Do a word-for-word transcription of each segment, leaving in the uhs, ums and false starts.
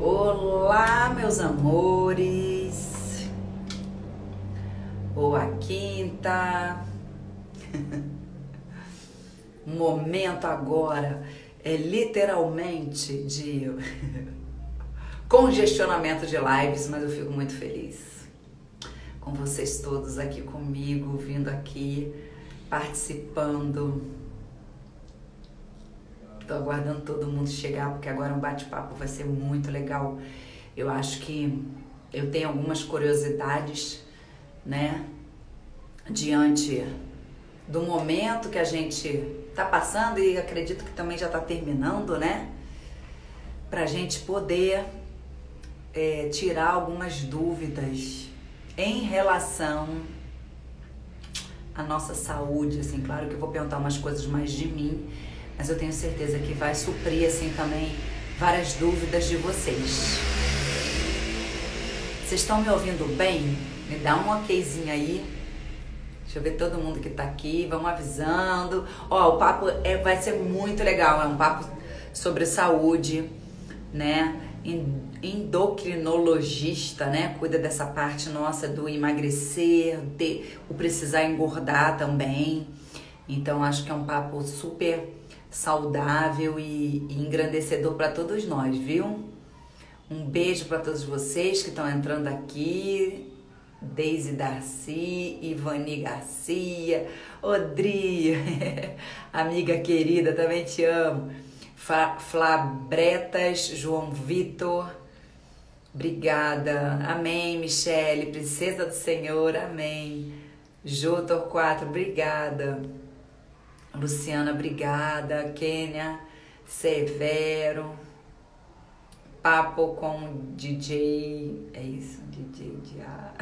Olá, meus amores. Boa quinta. O momento agora é literalmente de congestionamento de lives, mas eu fico muito feliz com vocês todos aqui comigo, vindo aqui, participando. Tô aguardando todo mundo chegar, porque agora um bate-papo vai ser muito legal. Eu acho que eu tenho algumas curiosidades, né, diante do momento que a gente tá passando e acredito que também já tá terminando, né, pra gente poder é, tirar algumas dúvidas em relação à nossa saúde. Assim, claro que eu vou perguntar umas coisas mais de mim, mas eu tenho certeza que vai suprir, assim, também várias dúvidas de vocês. Vocês estão me ouvindo bem? Me dá um okzinho aí. Deixa eu ver todo mundo que tá aqui. Vamos avisando. Ó, o papo é, vai ser muito legal. É um papo sobre saúde, né? Endocrinologista, né? Cuida dessa parte nossa do emagrecer, de, o precisar engordar também. Então, acho que é um papo super saudável e, e engrandecedor para todos nós, viu? Um beijo para todos vocês que estão entrando aqui. Deise Darcy, Ivani Garcia, Odri, amiga querida, também te amo. Flabretas, João Vitor, obrigada. Amém, Michele, princesa do Senhor, amém. Jô Torquato, obrigada. Luciana, obrigada. Kênia, Severo, papo com D J, é isso, D J Dia.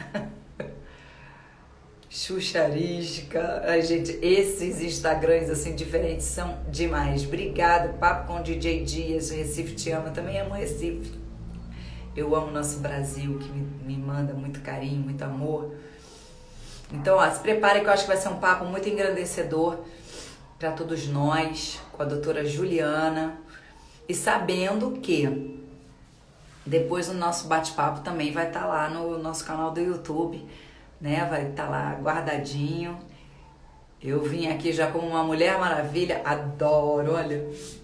Xuxarística. Ai, gente, esses Instagrams assim diferentes são demais. Obrigada. Papo com D J Dias, Recife te ama. Eu também amo Recife. Eu amo nosso Brasil, que me, me manda muito carinho, muito amor. Então, ó, se prepare que eu acho que vai ser um papo muito engrandecedor para todos nós, com a doutora Juliana. E sabendo que depois o nosso bate-papo também vai estar lá no nosso canal do YouTube, né? Vai estar lá guardadinho. Eu vim aqui já como uma Mulher Maravilha. Adoro, olha.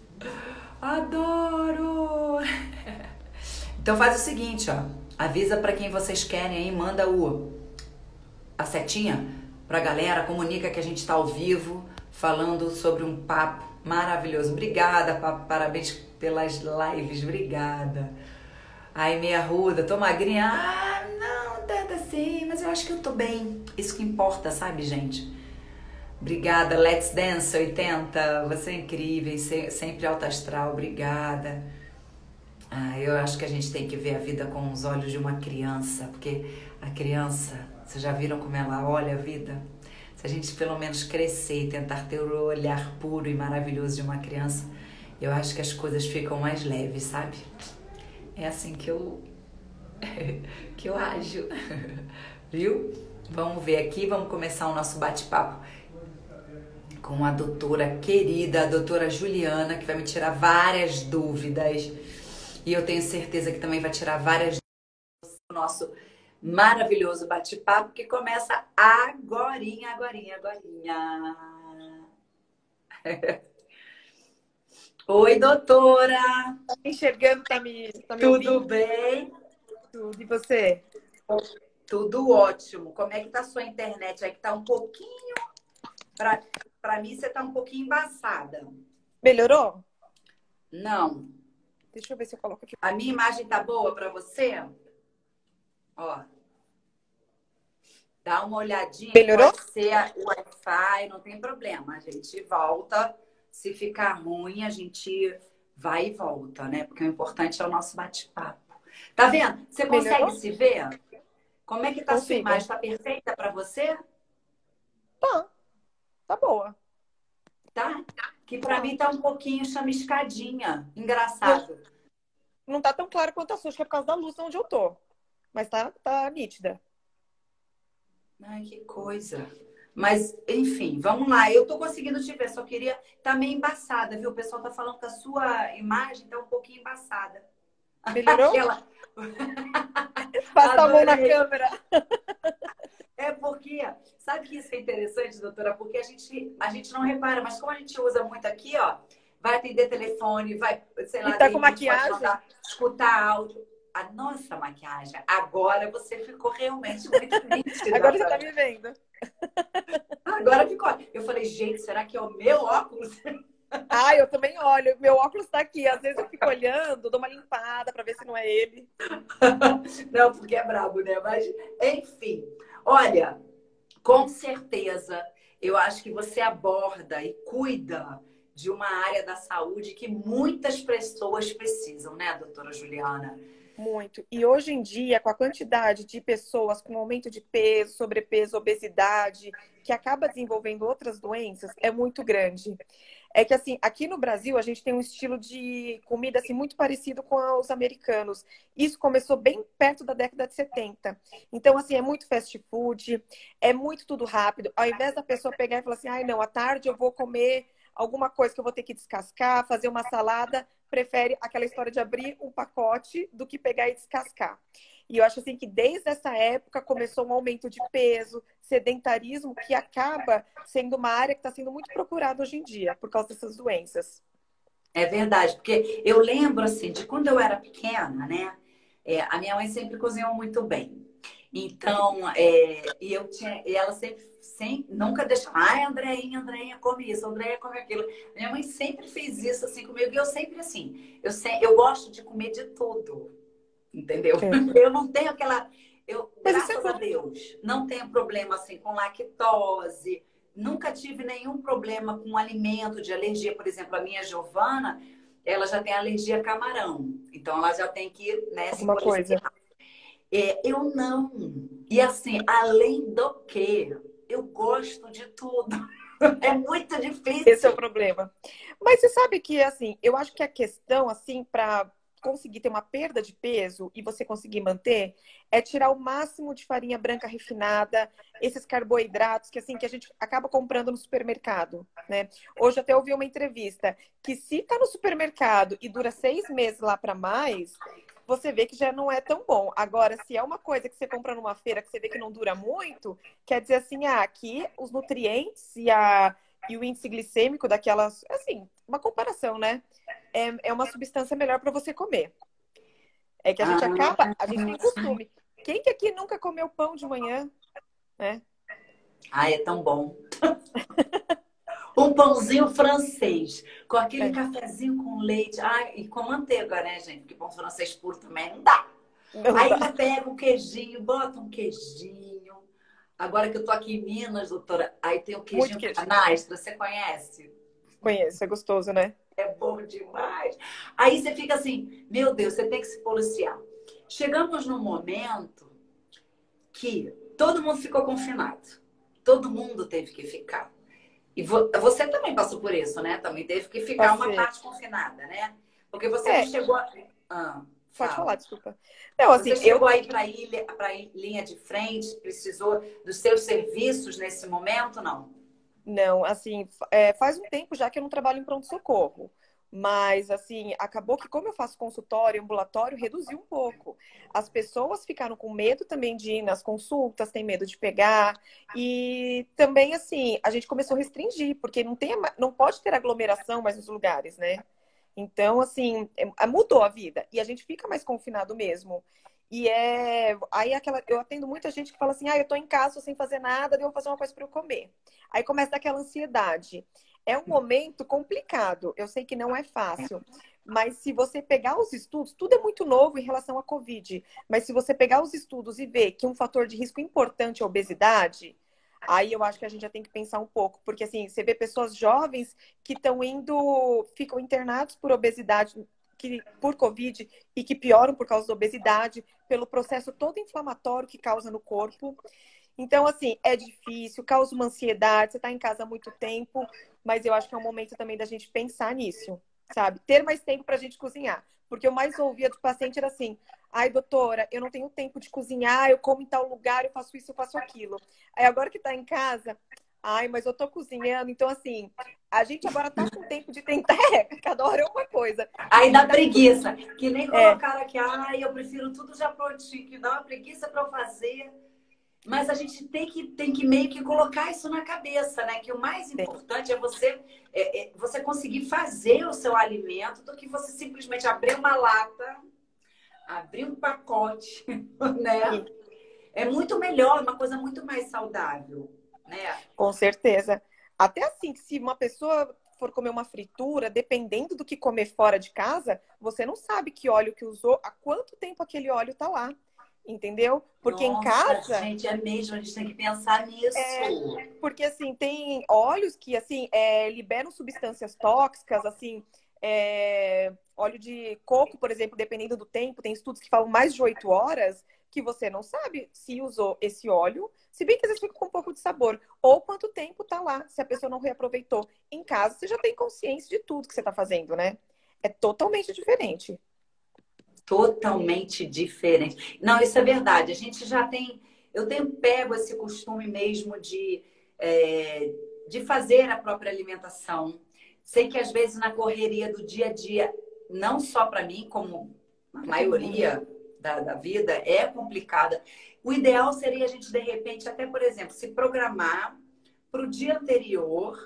Adoro! Então faz o seguinte, ó. Avisa para quem vocês querem aí, manda o, a setinha pra galera, comunica que a gente tá ao vivo, falando sobre um papo maravilhoso. Obrigada, papo, parabéns pelas lives, obrigada. Ai, meia ruda, tô magrinha. Ah, não, tanto assim, mas eu acho que eu tô bem. Isso que importa, sabe, gente? Obrigada, Let's Dance oitenta, você é incrível, sempre alta astral, obrigada. Ah, eu acho que a gente tem que ver a vida com os olhos de uma criança, porque a criança, vocês já viram como ela olha a vida? Se a gente pelo menos crescer e tentar ter o olhar puro e maravilhoso de uma criança, eu acho que as coisas ficam mais leves, sabe? É assim que eu, que eu ajo, viu? Vamos ver aqui, vamos começar o nosso bate-papo com a doutora querida, a doutora Juliana, que vai me tirar várias dúvidas. E eu tenho certeza que também vai tirar várias dúvidas do nosso maravilhoso bate-papo, que começa agorinha, agorinha, agorinha. Oi, doutora! Tá me enxergando, tá me, tá me Tudo ouvindo? bem? Tudo. E você? Tudo ótimo. Como é que tá a sua internet? É que tá um pouquinho... Pra, pra mim, você tá um pouquinho embaçada. Melhorou? Não. Deixa eu ver se eu coloco aqui. A minha imagem tá boa pra você? Ó. Dá uma olhadinha. Melhorou? Pode ser o Wi-Fi, não tem problema. A gente volta. Se ficar ruim, a gente vai e volta, né? Porque o importante é o nosso bate-papo. Tá vendo? Você consegue Melhorou? se ver? Como é que tá a sua Consigo. imagem? Tá perfeita pra você? Tá. Tá boa. Tá? Que pra Tá. mim tá um pouquinho chamiscadinha. Engraçado. Não, não tá tão claro quanto a sua, acho que é por causa da luz onde eu tô. Mas tá, tá nítida. Ai, que coisa. Mas, enfim, vamos lá. Eu tô conseguindo te ver, só queria... Tá meio embaçada, viu? O pessoal tá falando que a sua imagem tá um pouquinho embaçada. Melhorou? Aquela... Passa a mão na Adorei. câmera. É porque, sabe que isso é interessante, doutora? Porque a gente, a gente não repara, mas como a gente usa muito aqui, ó, vai atender telefone, vai, sei E lá, de tá com repente pode maquiagem? mandar escutar áudio. A nossa maquiagem, agora você ficou realmente muito nítida Agora você pra tá mim. me vendo. Agora ficou. Eu falei, gente, será que é o meu óculos? Ah, eu também olho. Meu óculos tá aqui. Às vezes eu fico olhando, dou uma limpada pra ver se não é ele. Não, porque é brabo, né? Mas, enfim. Olha, com certeza, eu acho que você aborda e cuida de uma área da saúde que muitas pessoas precisam, né, doutora Juliana? Muito. E hoje em dia, com a quantidade de pessoas com aumento de peso, sobrepeso, obesidade, que acaba desenvolvendo outras doenças, é muito grande. É que, assim, aqui no Brasil, a gente tem um estilo de comida, assim, muito parecido com os americanos. Isso começou bem perto da década de setenta. Então, assim, é muito fast food, é muito tudo rápido. Ao invés da pessoa pegar e falar assim, ai, não, à tarde eu vou comer alguma coisa que eu vou ter que descascar, fazer uma salada, prefere aquela história de abrir um pacote do que pegar e descascar. E eu acho assim que desde essa época começou um aumento de peso, sedentarismo, que acaba sendo uma área que está sendo muito procurada hoje em dia, por causa dessas doenças. É verdade, porque eu lembro, assim, de quando eu era pequena, né? É, a minha mãe sempre cozinhou muito bem. Então, é, e eu tinha, e ela sempre, sempre, nunca deixava, ai, Andréinha, Andréinha, come isso, Andréinha, come aquilo. Minha mãe sempre fez isso assim comigo, e eu sempre assim, eu, se, eu gosto de comer de tudo, entendeu? É. Eu não tenho aquela, eu, Mas isso é graças a bom. Deus, não tenho problema assim com lactose, nunca tive nenhum problema com alimento de alergia, por exemplo, a minha Giovana, ela já tem alergia a camarão, então ela já tem que, né, se Alguma coisa. policiar. É, eu não. E assim, além do que, eu gosto de tudo. É muito Esse é o difícil. problema. Mas você sabe que, assim, eu acho que a questão, assim, para conseguir ter uma perda de peso e você conseguir manter, é tirar o máximo de farinha branca refinada, esses carboidratos que, assim, que a gente acaba comprando no supermercado, né? Hoje até ouvi uma entrevista que se tá no supermercado e dura seis meses lá para mais, você vê que já não é tão bom. Agora, se é uma coisa que você compra numa feira que você vê que não dura muito, quer dizer assim, ah, aqui os nutrientes e a e o índice glicêmico daquelas, assim, uma comparação, né? É, é uma substância melhor para você comer. É que a gente Ah, acaba, a gente tem costume. Quem que aqui nunca comeu pão de manhã, né? ai, é tão bom. Um pãozinho francês, com aquele É, cafezinho com leite. Ai, e com manteiga, né, gente? Porque pão francês puro também não dá. não Aí dá. eles pegam um queijinho, botam um queijinho. Agora que eu tô aqui em Minas, doutora, aí tem o Muito queijinho queijo. canastra, você conhece? Conheço, é gostoso, né? É bom demais. Aí você fica assim, meu Deus, você tem que se policiar. Chegamos num momento que todo mundo ficou confinado. Todo mundo teve que ficar. E vo- você também passou por isso, né? Também teve que ficar uma Passei. parte confinada, né? Porque você não É, chegou a... Ah, pode falar, fala. desculpa. Não, Você assim, eu chegou aí para ilha, para linha de frente, precisou dos seus serviços nesse momento, não? não, assim, é, faz um tempo já que eu não trabalho em pronto-socorro. Mas, assim, acabou que, como eu faço consultório, ambulatório, reduziu um pouco. As pessoas ficaram com medo também de ir nas consultas, tem medo de pegar. E também, assim, a gente começou a restringir, porque não tem, não pode ter aglomeração mais nos lugares, né? Então, assim, é- mudou a vida. E a gente fica mais confinado mesmo. E é. Aí aquela. Eu atendo muita gente que fala assim: ah, eu tô em casa, tô sem fazer nada, daí eu vou fazer uma coisa para eu comer. Aí começa aquela ansiedade. É um momento complicado. Eu sei que não é fácil. Mas se você pegar os estudos, tudo é muito novo em relação à Covid. Mas se você pegar os estudos e ver que um fator de risco importante é a obesidade, aí eu acho que a gente já tem que pensar um pouco. Porque assim, você vê pessoas jovens que estão indo, ficam internados por obesidade, que, por Covid, e que pioram por causa da obesidade, pelo processo todo inflamatório que causa no corpo. Então, assim, é difícil, causa uma ansiedade, você está em casa há muito tempo, mas eu acho que é um momento também da gente pensar nisso, sabe? Ter mais tempo para a gente cozinhar. Porque eu mais ouvia do paciente era assim: ai, doutora, eu não tenho tempo de cozinhar, eu como em tal lugar, eu faço isso, eu faço aquilo. Aí agora que está em casa, Ai, mas eu tô cozinhando, então assim, a gente agora tá com tempo de tentar, é, cada hora é uma coisa. Aí dá preguiça, que nem É, colocaram aqui, ai, eu prefiro tudo já prontinho, que dá uma preguiça para eu fazer. Mas a gente tem que, tem que meio que colocar isso na cabeça, né? Que o mais importante é você, é, é você conseguir fazer o seu alimento do que você simplesmente abrir uma lata, abrir um pacote, né? sim, É muito melhor, uma coisa muito mais saudável, né? com certeza. Até assim, se uma pessoa for comer uma fritura, dependendo do que comer fora de casa, você não sabe que óleo que usou, há quanto tempo aquele óleo tá lá, entendeu? Porque em Nossa, casa, gente, é mesmo, a gente tem que pensar nisso. é, porque assim, tem óleos que assim é, liberam substâncias tóxicas, assim, é, óleo de coco, por exemplo, dependendo do tempo, tem estudos que falam mais de oito horas que você não sabe se usou esse óleo, se bem que às vezes fica com um pouco de sabor, ou quanto tempo tá lá, se a pessoa não reaproveitou. Em casa, você já tem consciência de tudo que você tá fazendo, né? É totalmente diferente. Totalmente diferente. Não, isso é verdade. A gente já tem. Eu tenho pego esse costume mesmo de, é, de fazer a própria alimentação. Sei que às vezes na correria do dia a dia, não só para mim, como a Pra todo mundo. maioria da, da vida, é complicada. O ideal seria a gente, de repente, até, por exemplo, se programar para o dia anterior,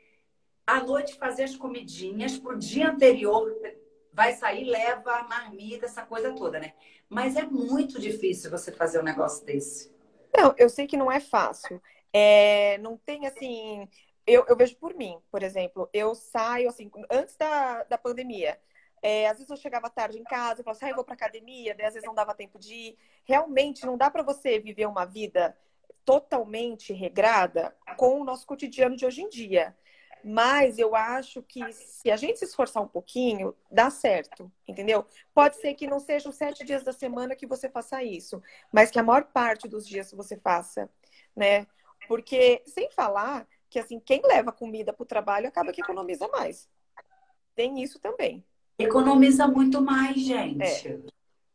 à noite fazer as comidinhas, para o dia anterior vai sair, leva a marmita, essa coisa toda, né? Mas é muito difícil você fazer um negócio desse. Não, eu sei que não é fácil. É, não tem assim. Eu, eu vejo por mim, por exemplo, eu saio assim, antes da, da pandemia. É, às vezes eu chegava tarde em casa, eu falava assim, ah, eu vou pra academia, daí às vezes não dava tempo de ir. Realmente não dá para você viver uma vida totalmente regrada com o nosso cotidiano de hoje em dia. Mas eu acho que se a gente se esforçar um pouquinho, dá certo, entendeu? Pode ser que não sejam os sete dias da semana que você faça isso, mas que a maior parte dos dias você faça, né? Porque, sem falar que, assim, quem leva comida para o trabalho acaba que economiza mais. Tem isso também. Economiza muito mais, É, gente.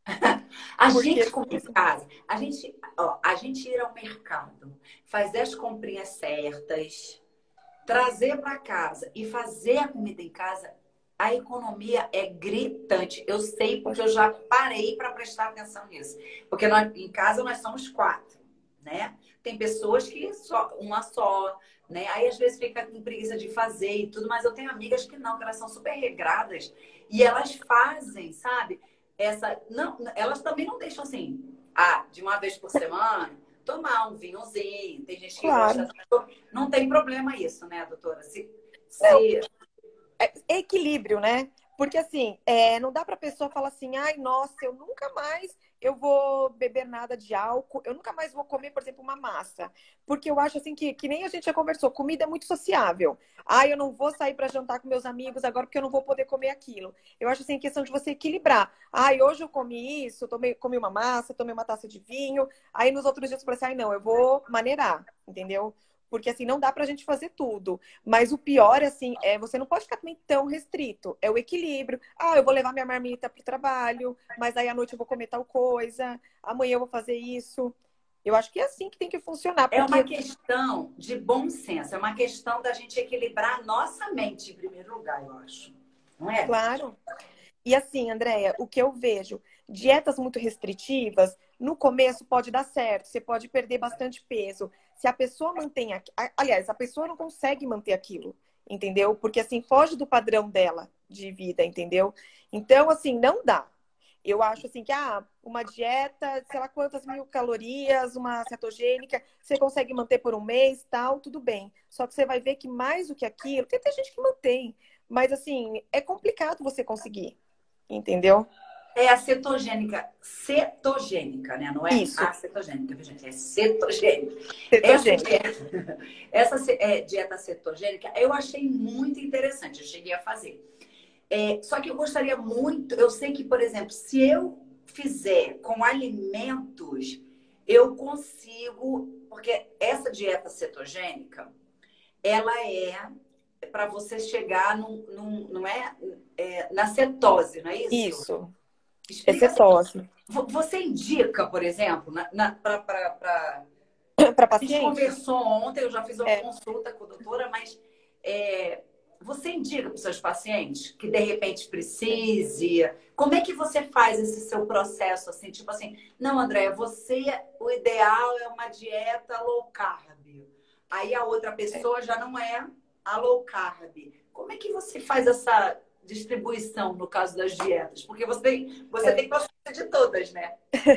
A porque, gente come em casa, a gente, ó, a gente ir ao mercado, fazer as comprinhas certas, trazer para casa e fazer a comida em casa, a economia é gritante. Eu sei porque eu já parei para prestar atenção nisso. Porque nós, em casa nós somos quatro, né? Tem pessoas que só uma só, né? Aí às vezes fica com preguiça de fazer e tudo, mas eu tenho amigas que não, que elas são super regradas e elas fazem, sabe? Essa, não, elas também não deixam assim, ah, de uma vez por semana tomar um vinhozinho. Tem gente que gosta. claro, Não tem problema isso, né, doutora? Se, não, se... é equilíbrio, né? Porque assim, é, não dá para a pessoa falar assim, ai, nossa, eu nunca mais eu vou beber nada de álcool, eu nunca mais vou comer, por exemplo, uma massa. Porque eu acho assim que, que nem a gente já conversou, comida é muito sociável. Ai, eu não vou sair para jantar com meus amigos agora porque eu não vou poder comer aquilo. Eu acho assim, questão de você equilibrar. Ai, hoje eu comi isso, eu tomei, comi uma massa, tomei uma taça de vinho. Aí nos outros dias eu falei assim, ai, não, eu vou maneirar, entendeu? Porque assim, não dá pra gente fazer tudo. Mas o pior, assim, é você não pode ficar também tão restrito. É o equilíbrio. Ah, eu vou levar minha marmita pro trabalho, mas aí à noite eu vou comer tal coisa, amanhã eu vou fazer isso. Eu acho que é assim que tem que funcionar, É uma porque, questão de bom senso, é uma questão da gente equilibrar a nossa mente em primeiro lugar, eu acho. Não é? claro. E assim, Andréia, o que eu vejo, dietas muito restritivas, no começo pode dar certo, você pode perder bastante peso. Se a pessoa mantém, aqu- a- aliás, a pessoa não consegue manter aquilo, entendeu? Porque assim, foge do padrão dela de vida, entendeu? Então, assim, não dá. Eu acho assim que ah, uma dieta, sei lá quantas mil calorias, uma cetogênica, você consegue manter por um mês, tal, tudo bem. Só que você vai ver que mais do que aquilo, tem, tem gente que mantém, mas assim, é complicado você conseguir. Entendeu? É a cetogênica, cetogênica, né? Não é Isso, a cetogênica, viu, gente? É cetogênica. Essa cetogênica. dieta, essa ce- é, dieta cetogênica eu achei muito interessante, eu cheguei a fazer. É, só que eu gostaria muito, eu sei que, por exemplo, se eu fizer com alimentos, eu consigo, porque essa dieta cetogênica, ela é para você chegar num, num- não é, é, na cetose, não é isso? Isso, é Explica assim. cetose. Vo- Você indica, por exemplo, na, para Para A gente paciente? conversou ontem, eu já fiz uma É. consulta com a doutora, mas é, você indica para os seus pacientes que de repente precise? Como é que você faz esse seu processo assim? Tipo assim, não, Andréia, você, o ideal é uma dieta low carb. Aí a outra pessoa já não é a low carb. Como é que você faz essa distribuição no caso das dietas? Porque você tem, você É. tem consciência de todas, né?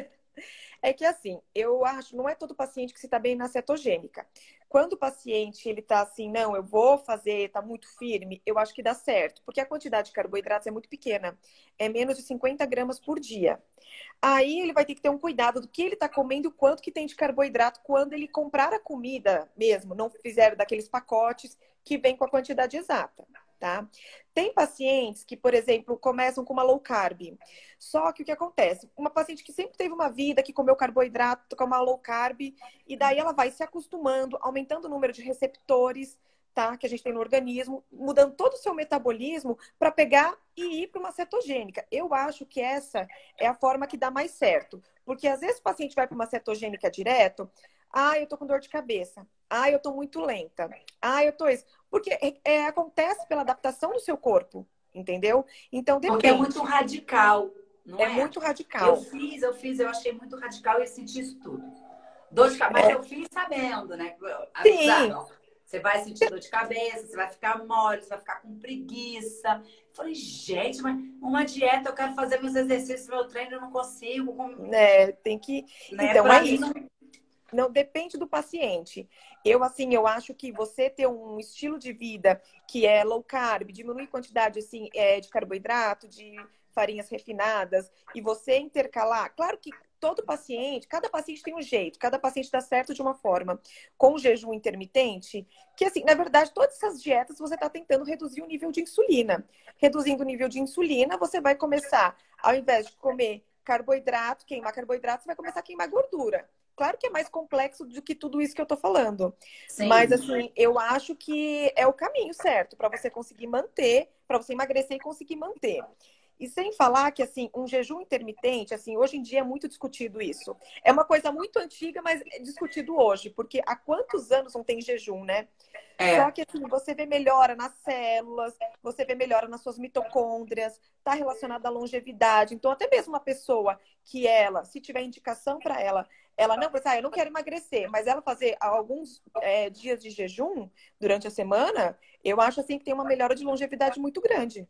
É que assim, eu acho, não é todo paciente que se está bem na cetogênica. Quando o paciente ele tá assim, não, eu vou fazer, tá muito firme, eu acho que dá certo, porque a quantidade de carboidratos é muito pequena, é menos de cinquenta gramas por dia. Aí ele vai ter que ter um cuidado do que ele está comendo, o quanto que tem de carboidrato quando ele comprar a comida mesmo, não fizer daqueles pacotes que vem com a quantidade exata, tá? Tem pacientes que, por exemplo, começam com uma low carb. Só que o que acontece? Uma paciente que sempre teve uma vida, que comeu carboidrato, com uma low carb, e daí ela vai se acostumando, aumentando o número de receptores, tá? Que a gente tem no organismo, mudando todo o seu metabolismo para pegar e ir para uma cetogênica. Eu acho que essa é a forma que dá mais certo. Porque às vezes o paciente vai para uma cetogênica direto, ah, eu tô com dor de cabeça. Ah, eu tô muito lenta. Ah, eu tô isso. Porque é, é, acontece pela adaptação do seu corpo, entendeu? Então Porque é depende. muito radical, não É é? muito Eu radical. fiz, eu fiz, eu achei muito radical e senti isso tudo. Dor de cabeça, mas É, eu fiz sabendo, né? sim, Avisar, ó, você vai sentir dor de cabeça, você vai ficar mole, você vai ficar com preguiça. Eu falei, gente, mas uma dieta, eu quero fazer meus exercícios, meu treino, eu não consigo, com- né? Tem que. né? Então é Pra mim, isso. não... Não depende do paciente. Eu, assim, eu acho que você ter um estilo de vida que é low carb, diminuir quantidade, assim, é, de carboidrato, de farinhas refinadas, e você intercalar, claro que todo paciente, cada paciente tem um jeito, cada paciente dá certo de uma forma. Com o jejum intermitente, que, assim, na verdade, todas essas dietas você está tentando reduzir o nível de insulina. Reduzindo o nível de insulina, você vai começar, ao invés de comer carboidrato, queimar carboidrato, você vai começar a queimar gordura. Claro que é mais complexo do que tudo isso que eu tô falando. Mas, Sim. assim, eu acho que é o caminho certo para você conseguir manter, para você emagrecer e conseguir manter. E sem falar que, assim, um jejum intermitente, assim, hoje em dia é muito discutido isso. É uma coisa muito antiga, mas é discutido hoje, porque há quantos anos não tem jejum, né? Só É. que, assim, você vê melhora nas células, você vê melhora nas suas mitocôndrias, está relacionado à longevidade. Então, até mesmo uma pessoa que ela, se tiver indicação para ela, ela não, ah, eu não quero emagrecer, mas ela fazer alguns é, dias de jejum durante a semana, eu acho, assim, que tem uma melhora de longevidade muito grande.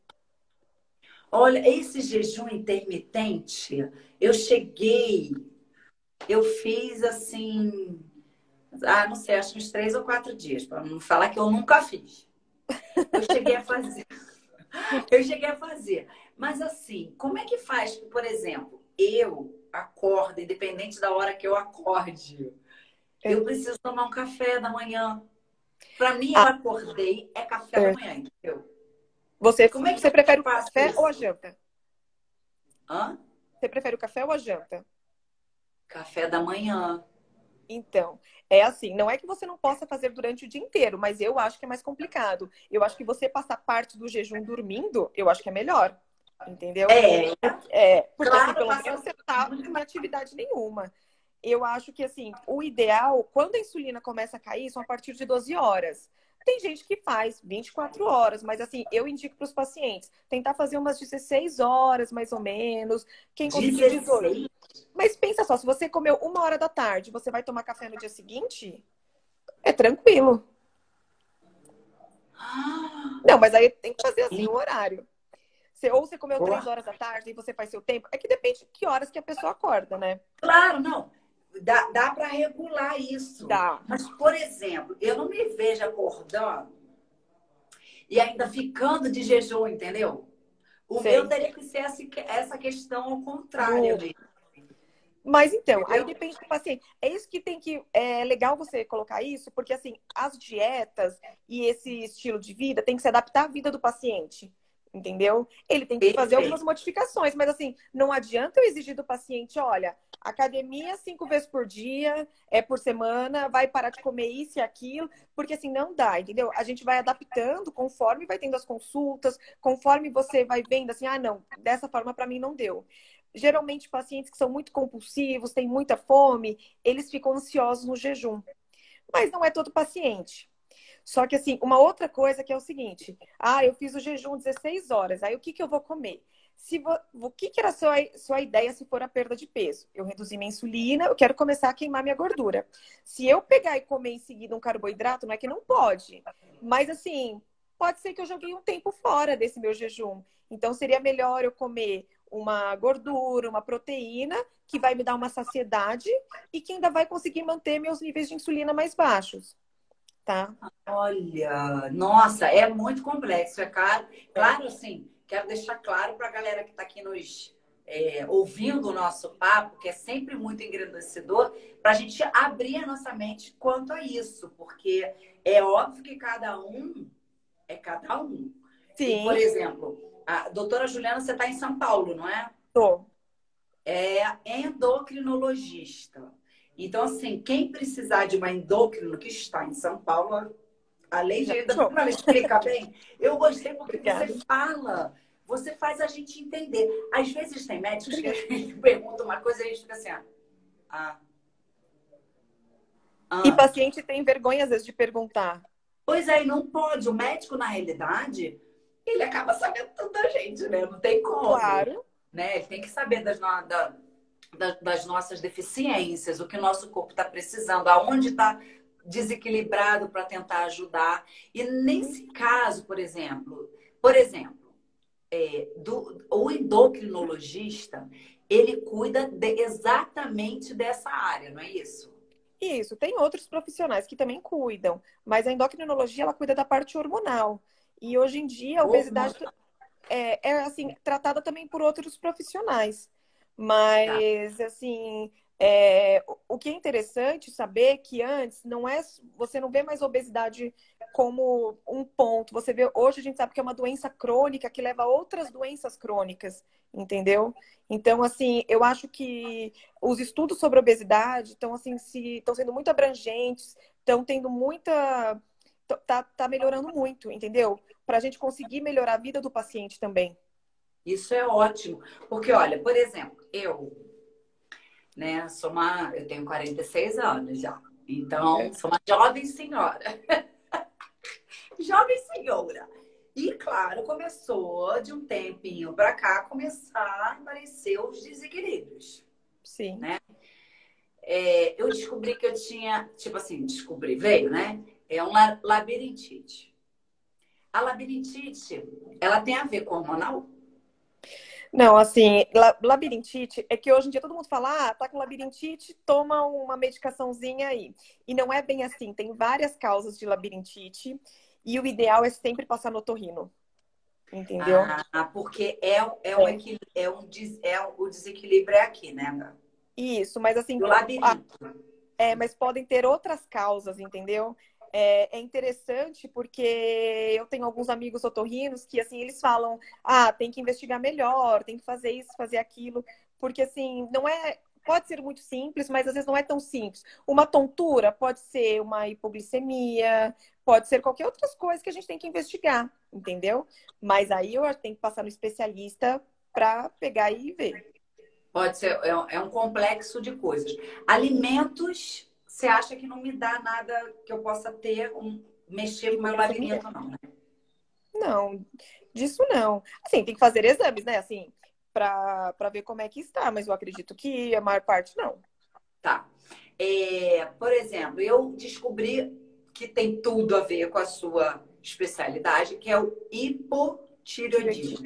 Olha, esse jejum intermitente, eu cheguei, eu fiz assim, ah, não sei, acho que uns três ou quatro dias, para não falar que eu nunca fiz. Eu cheguei a fazer. Eu cheguei a fazer. Mas assim, como é que faz? Por exemplo, eu acordo, independente da hora que eu acorde, É. eu preciso tomar um café da manhã. Para mim, eu Ah, acordei, é café da é. manhã, entendeu? Você, Como é que você eu prefere o faço café ou a isso? janta? Hã? Você prefere o café ou a janta? Café da manhã. Então, é assim, não é que você não possa fazer durante o dia inteiro, mas eu acho que é mais complicado. Eu acho que você passar parte do jejum dormindo, eu acho que é melhor, entendeu? É, É, porque assim, claro, pelo menos passa você não tá muito em atividade nenhuma. Eu acho que assim, o ideal, quando a insulina começa a cair, são a partir de doze horas. Tem gente que faz vinte e quatro horas, mas assim, eu indico para os pacientes tentar fazer umas dezesseis horas, mais ou menos. Quem conseguir dezoito. dezesseis. Mas pensa só, se você comeu uma hora da tarde, você vai tomar café no dia seguinte? É tranquilo. Ah, Não, mas aí tem que fazer assim o horário. Você, ou você comeu três porra. horas da tarde e você faz seu tempo. É que depende de que horas que a pessoa acorda, né? Claro, não. Dá, dá para regular isso. Dá. Mas, por exemplo, eu não me vejo acordando e ainda ficando de jejum, entendeu? O meu Sei. teria que ser essa, essa questão ao contrário Do... mesmo, Mas então, aí entendeu? depende do paciente. É isso que tem que. É legal você colocar isso, porque assim, as dietas e esse estilo de vida tem que se adaptar à vida do paciente. Entendeu? Ele tem que fazer algumas Perfeito. modificações, mas assim, não adianta eu exigir do paciente, olha, academia cinco vezes por dia, é por semana, vai parar de comer isso e aquilo, porque assim não dá, entendeu? A gente vai adaptando conforme vai tendo as consultas, conforme você vai vendo assim, ah, não, dessa forma para mim não deu. geralmente pacientes que são muito compulsivos, têm muita fome, eles ficam ansiosos no jejum. Mas não é todo paciente. Só que, assim, uma outra coisa que é o seguinte: ah, eu fiz o jejum dezesseis horas, aí o que, que eu vou comer? Se vo... O que, que era a sua, sua ideia se for a perda de peso? Eu reduzi minha insulina, eu quero começar a queimar minha gordura. Se eu pegar e comer em seguida um carboidrato, não é que não pode, mas, assim, pode ser que eu joguei um tempo fora desse meu jejum. Então, seria melhor eu comer uma gordura, uma proteína, que vai me dar uma saciedade e que ainda vai conseguir manter meus níveis de insulina mais baixos, tá? Olha, nossa, é muito complexo, é claro. Claro, assim, quero deixar claro para a galera que está aqui nos é, ouvindo o nosso papo, que é sempre muito engrandecedor, para a gente abrir a nossa mente quanto a isso, porque é óbvio que cada um é cada um. E, por Sim, exemplo, a doutora Juliana, você está em São Paulo, não é? tô. É endocrinologista. Então, assim, quem precisar de uma endócrino que está em São Paulo, além de Já ainda achou. como ela explica bem, eu gostei porque você Obrigada. fala, você faz a gente entender. Às vezes tem médicos que a Obrigada. gente pergunta uma coisa e a gente fica assim, ah, E ah. paciente tem vergonha, às vezes, de perguntar. Pois é, e não pode. O médico, na realidade, ele acaba sabendo tudo da gente, né? Não tem como, Claro. né? Ele tem que saber das, no... da... das nossas deficiências, o que o nosso corpo está precisando, aonde está desequilibrado para tentar ajudar. E nesse caso, por exemplo, por exemplo, é, do, o endocrinologista, ele cuida de, exatamente dessa área, não é isso? Isso, tem outros profissionais que também cuidam, mas a endocrinologia, ela cuida da parte hormonal. E hoje em dia, a Hormônio. obesidade é, é assim, tratada também por outros profissionais. Tá. Mas, assim, é, o o que é interessante saber é que antes não é, você não vê mais obesidade como um ponto. Você vê, hoje a gente sabe que é uma doença crônica que leva a outras doenças crônicas, entendeu? Então, assim, eu acho que os estudos sobre obesidade estão assim, se, estão sendo muito abrangentes, estão tendo muita. Tá, tá melhorando muito, entendeu? Para a gente conseguir melhorar a vida do paciente também. Isso é ótimo. Porque, olha, por exemplo, eu, né, sou uma. Eu tenho quarenta e seis anos já. Então, sou uma jovem senhora. Jovem senhora. E, claro, começou de um tempinho para cá começar a aparecer os desequilíbrios, Sim. né? É, eu descobri que eu tinha, tipo assim, descobri, veio, né? É uma labirintite. A labirintite, ela tem a ver com hormonal? Não, assim, la- labirintite é que hoje em dia todo mundo fala, ah, tá com labirintite, toma uma medicaçãozinha aí. E não é bem assim, tem várias causas de labirintite e o ideal é sempre passar no otorrino, entendeu? Ah, porque é, é, um, É. equil- é, um, des- é um, o desequilíbrio é aqui, né? Isso, mas assim, Do labirinto. é, mas podem ter outras causas, entendeu? É, é interessante porque eu tenho alguns amigos otorrinos que, assim, eles falam, ah, tem que investigar melhor, tem que fazer isso, fazer aquilo, porque, assim, não é... Pode ser muito simples, mas às vezes não é tão simples. Uma tontura pode ser uma hipoglicemia, pode ser qualquer outras coisas que a gente tem que investigar, entendeu? Mas aí eu tenho que passar no especialista para pegar e ver. Pode ser, é, um é um complexo de coisas. Alimentos, você acha que não me dá nada que eu possa ter, um, mexer com o meu Hipoglicemia? labirinto, não, né? Não, disso não. Assim, tem que fazer exames, né? Assim, para para ver como é que está, mas eu acredito que a maior parte não. Tá. É, por exemplo, eu descobri que tem tudo a ver com a sua especialidade, que é o Tireoidite. hipotireoidismo.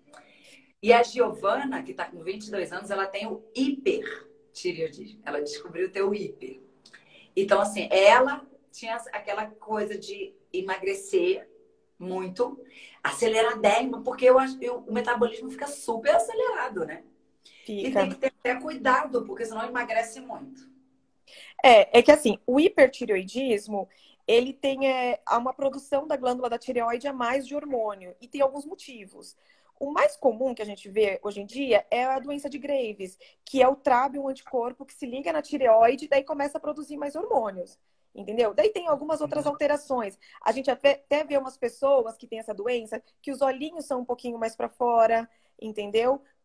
E a Giovana, que está com vinte e dois anos, ela tem o hipertireoidismo. Ela descobriu ter o hiper. Então, assim, ela tinha aquela coisa de emagrecer muito, aceleradérrimo, porque eu acho que o metabolismo fica super acelerado, né? E tem Fica. que ter até cuidado, porque senão emagrece muito. É, é que assim, o hipertireoidismo, ele tem é, há uma produção da glândula da tireoide a mais de hormônio, e tem alguns motivos. O mais comum que a gente vê hoje em dia é a doença de Graves, que é o trábio, um anticorpo que se liga na tireoide e daí começa a produzir mais hormônios. Entendeu? Daí tem algumas outras alterações. A gente até, até vê umas pessoas que têm essa doença que os olhinhos são um pouquinho mais para fora, entendeu?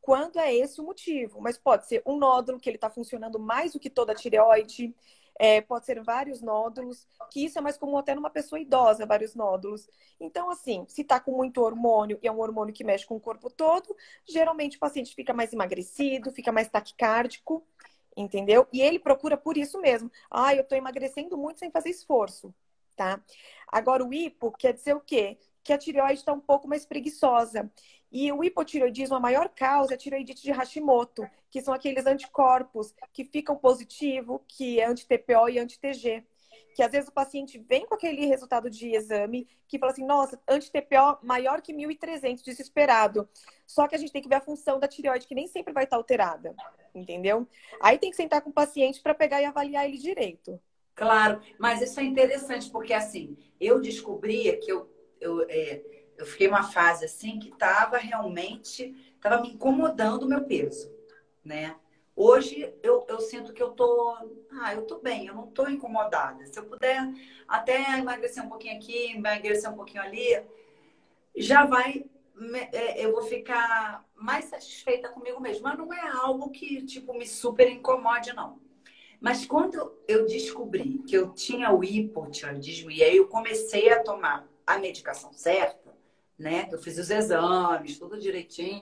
quando é esse o motivo. Mas pode ser um nódulo que ele está funcionando mais do que toda a tireoide, é, pode ser vários nódulos, que isso é mais comum até numa pessoa idosa, vários nódulos. Então, assim, se está com muito hormônio e é um hormônio que mexe com o corpo todo, geralmente o paciente fica mais emagrecido, fica mais taquicárdico, entendeu? E ele procura por isso mesmo. Ah, eu estou emagrecendo muito sem fazer esforço, tá? Agora, o hipo quer dizer o quê? Que a tireoide está um pouco mais preguiçosa. E o hipotireoidismo, a maior causa é a tireoidite de Hashimoto, que são aqueles anticorpos que ficam positivo, que é anti-T P O e anti-T G. Que às vezes o paciente vem com aquele resultado de exame que fala assim, nossa, anti-T P O maior que mil e trezentos, desesperado. Só que a gente tem que ver a função da tireoide, que nem sempre vai estar alterada, entendeu? Aí tem que sentar com o paciente para pegar e avaliar ele direito. Claro, mas isso é interessante, porque assim, eu descobria que eu, eu, é, eu fiquei uma fase assim que estava realmente, estava me incomodando o meu peso, né? Hoje eu, eu sinto que eu tô, ah, eu tô bem, eu não tô incomodada. Se eu puder até emagrecer um pouquinho aqui, emagrecer um pouquinho ali, já vai, é, eu vou ficar mais satisfeita comigo mesma. Mas não é algo que, tipo, me super incomode, não. Mas quando eu descobri que eu tinha o hipotireoidismo e aí eu comecei a tomar a medicação certa, né? Eu fiz os exames, tudo direitinho.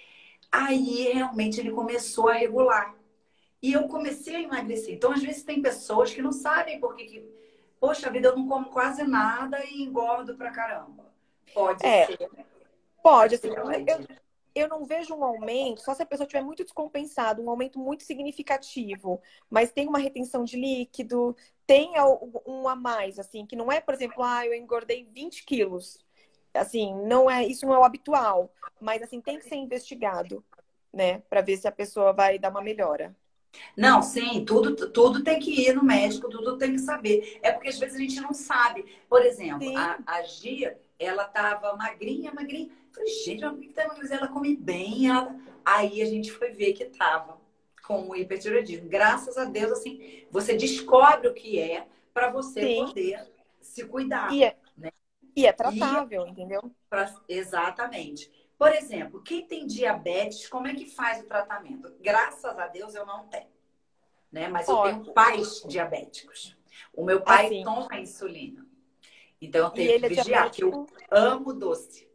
Aí realmente ele começou a regular. E eu comecei a emagrecer. Então, às vezes, tem pessoas que não sabem por que, que... Poxa vida, eu não como quase nada e engordo pra caramba. Pode É, ser. pode, Pode assim, ser eu, tireoide. eu não vejo um aumento, só se a pessoa estiver muito descompensada, um aumento muito significativo, mas tem uma retenção de líquido, tem um a mais, assim, que não é, por exemplo, ah, eu engordei vinte quilos. Assim, não é, isso não é o habitual, mas assim, tem que ser investigado, né, para ver se a pessoa vai dar uma melhora. Não, sim, tudo, tudo tem que ir no médico, tudo tem que saber. É porque às vezes a gente não sabe. Por exemplo, Sim, a, a Gia, ela tava magrinha, magrinha. Eu falei, gente, mas por que que tá emagrecendo? Ela come bem. Ela... Aí a gente foi ver que tava com o hipertireoidismo. Graças a Deus, assim, você descobre o que é para você sim, poder se cuidar, e é, né? e é E tratável, entendeu? pra- exatamente. Por exemplo, quem tem diabetes, como é que faz o tratamento? Graças a Deus eu não tenho, né? Mas eu Ó, tenho pais diabéticos. O meu pai assim, toma insulina. Então eu e tenho que ele é vigiar, que eu diabético. amo doce.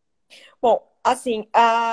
Bom, assim,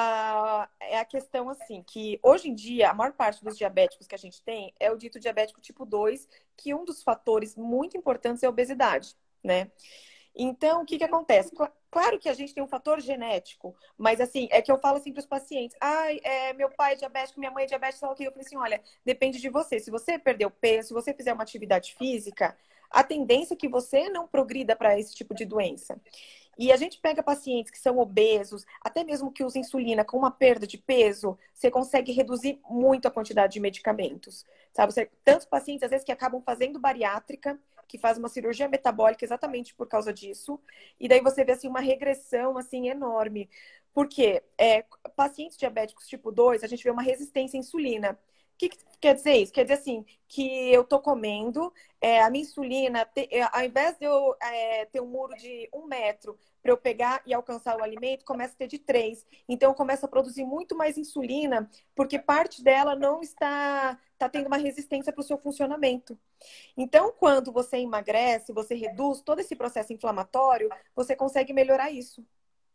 a, é a questão assim, que hoje em dia a maior parte dos diabéticos que a gente tem é o dito diabético tipo dois, que um dos fatores muito importantes é a obesidade, né? Então, o que que acontece? Cla- Claro que a gente tem um fator genético, mas assim, é que eu falo assim para os pacientes, ai, é, meu pai é diabético, minha mãe é diabética, sei lá o quê. Eu falei assim, olha, depende de você. Se você perder o peso, se você fizer uma atividade física, a tendência é que você não progrida para esse tipo de doença. E a gente pega pacientes que são obesos, até mesmo que usam insulina com uma perda de peso, você consegue reduzir muito a quantidade de medicamentos. Sabe? Você, tantos pacientes, às vezes, que acabam fazendo bariátrica, que faz uma cirurgia metabólica exatamente por causa disso. E daí você vê assim, uma regressão assim, enorme. Por quê? É, pacientes diabéticos tipo dois, a gente vê uma resistência à insulina. O que, que quer dizer isso? Quer dizer assim, que eu tô comendo, é, a minha insulina, te, é, ao invés de eu é, ter um muro de um metro para eu pegar e alcançar o alimento, começa a ter de três. Então, eu começo a produzir muito mais insulina, porque parte dela não está, está tendo uma resistência para o seu funcionamento. Então, quando você emagrece, você reduz todo esse processo inflamatório, você consegue melhorar isso.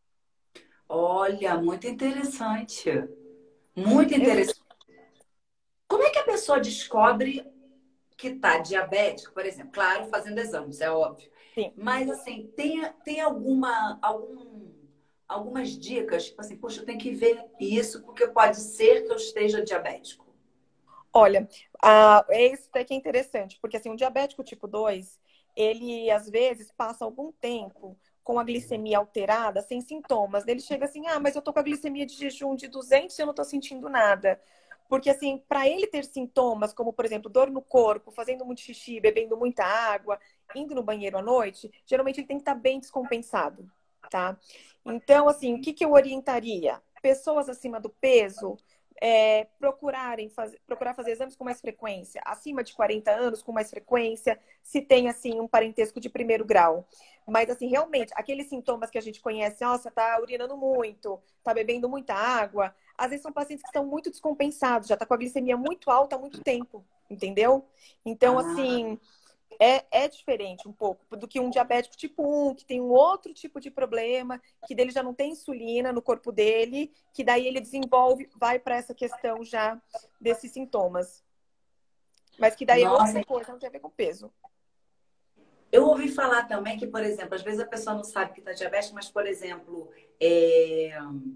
Olha, muito interessante. Muito Ex- interessante. Como é que a pessoa descobre que tá diabético, por exemplo? Claro, fazendo exames, é óbvio. Sim. Mas assim, tem, tem alguma, algum, algumas dicas, tipo assim, poxa, eu tenho que ver isso, porque pode ser que eu esteja diabético. Olha, ah, é isso até que é interessante, porque assim, o diabético tipo dois, ele às vezes passa algum tempo com a glicemia alterada, sem sintomas. Ele chega assim, ah, mas eu tô com a glicemia de jejum de duzentos e eu não tô sentindo nada. Porque assim, para ele ter sintomas, como por exemplo, dor no corpo, fazendo muito xixi, bebendo muita água, indo no banheiro à noite, geralmente ele tem que estar bem descompensado, tá? Então, assim, o que que eu orientaria? Pessoas acima do peso, é, procurarem fazer, procurar fazer exames com mais frequência, acima de quarenta anos, com mais frequência, se tem, assim, um parentesco de primeiro grau. Mas, assim, realmente, aqueles sintomas que a gente conhece, nossa, tá urinando muito, tá bebendo muita água, às vezes são pacientes que estão muito descompensados, já tá com a glicemia muito alta há muito tempo, entendeu? Então, Ah, assim, é, é diferente um pouco do que um diabético tipo um, que tem um outro tipo de problema, que dele já não tem insulina no corpo dele, que daí ele desenvolve, vai para essa questão já desses sintomas. Mas que daí é outra nossa, coisa, não tem a ver com peso. eu ouvi falar também que, por exemplo, às vezes a pessoa não sabe que está diabética, mas, por exemplo, é,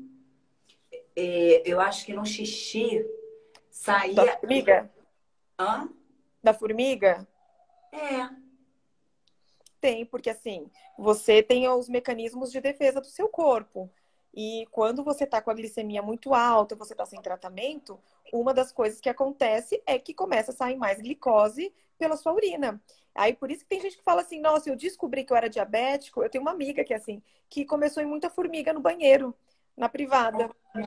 é, eu acho que no xixi Da saía. formiga? Hã? Da formiga? É. Tem, porque assim, você tem os mecanismos de defesa do seu corpo. E quando você está com a glicemia muito alta, você está sem tratamento, uma das coisas que acontece é que começa a sair mais glicose pela sua urina. Aí por isso que tem gente que fala assim, nossa, eu descobri que eu era diabético. Eu tenho uma amiga que é assim, que começou em muita formiga no banheiro, na privada.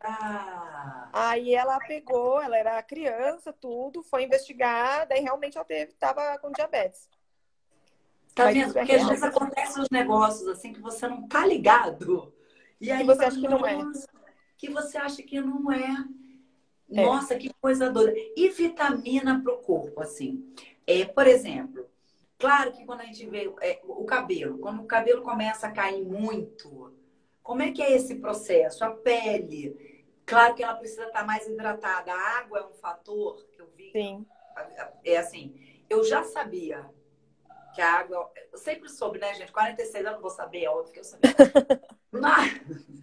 Ah, Aí ela pegou, ela era criança, tudo, foi investigar, daí realmente ela teve, estava com diabetes. tá Mas vendo? isso é Porque às real. vezes acontecem os negócios assim que você não tá ligado. E Que aí você fala, acha que não é. nossa, que você acha que não é. É. Nossa, que coisa doida. E vitamina para o corpo, assim. É, por exemplo, claro que quando a gente vê é, o cabelo, quando o cabelo começa a cair muito, como é que é esse processo? A pele, claro que ela precisa estar mais hidratada. A água é um fator que eu vi. Sim. É assim, eu já sabia que a água. Eu sempre soube, né, gente? quarenta e seis anos eu não vou saber, é óbvio que eu sabia. Mas,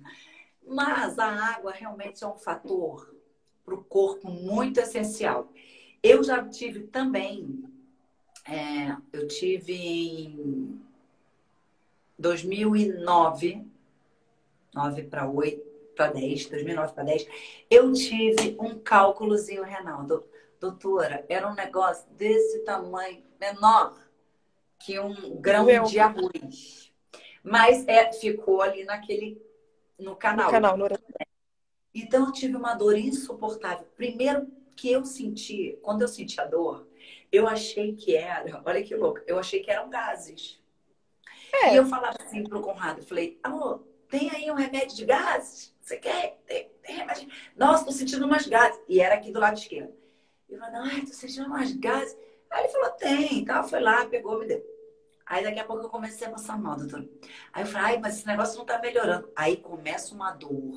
mas a água realmente é um fator para o corpo muito essencial. Eu já tive também, é, eu tive em dois mil e nove, nove para oito, para dez, dois mil e nove para dez, eu tive um cálculozinho renal. Doutora, era um negócio desse tamanho, menor que um E grão doeu de arroz. Mas é, ficou ali naquele, no no canal. canal. No... Então eu tive uma dor insuportável. Primeiro que eu senti, quando eu senti a dor, eu achei que era, olha que louco, eu achei que eram gases. E eu É, falava assim pro Conrado, eu falei, amor, tem aí um remédio de gases? Você quer? Tem, tem remédio? Nossa, tô sentindo umas gases. E era aqui do lado esquerdo. Eu falei, ai, tô sentindo umas gases. Aí ele falou, tem, tá? Foi lá, pegou, me deu. Aí daqui a pouco eu comecei a passar mal, doutor. Aí eu falei, ai, mas esse negócio não tá melhorando. Aí começa uma dor.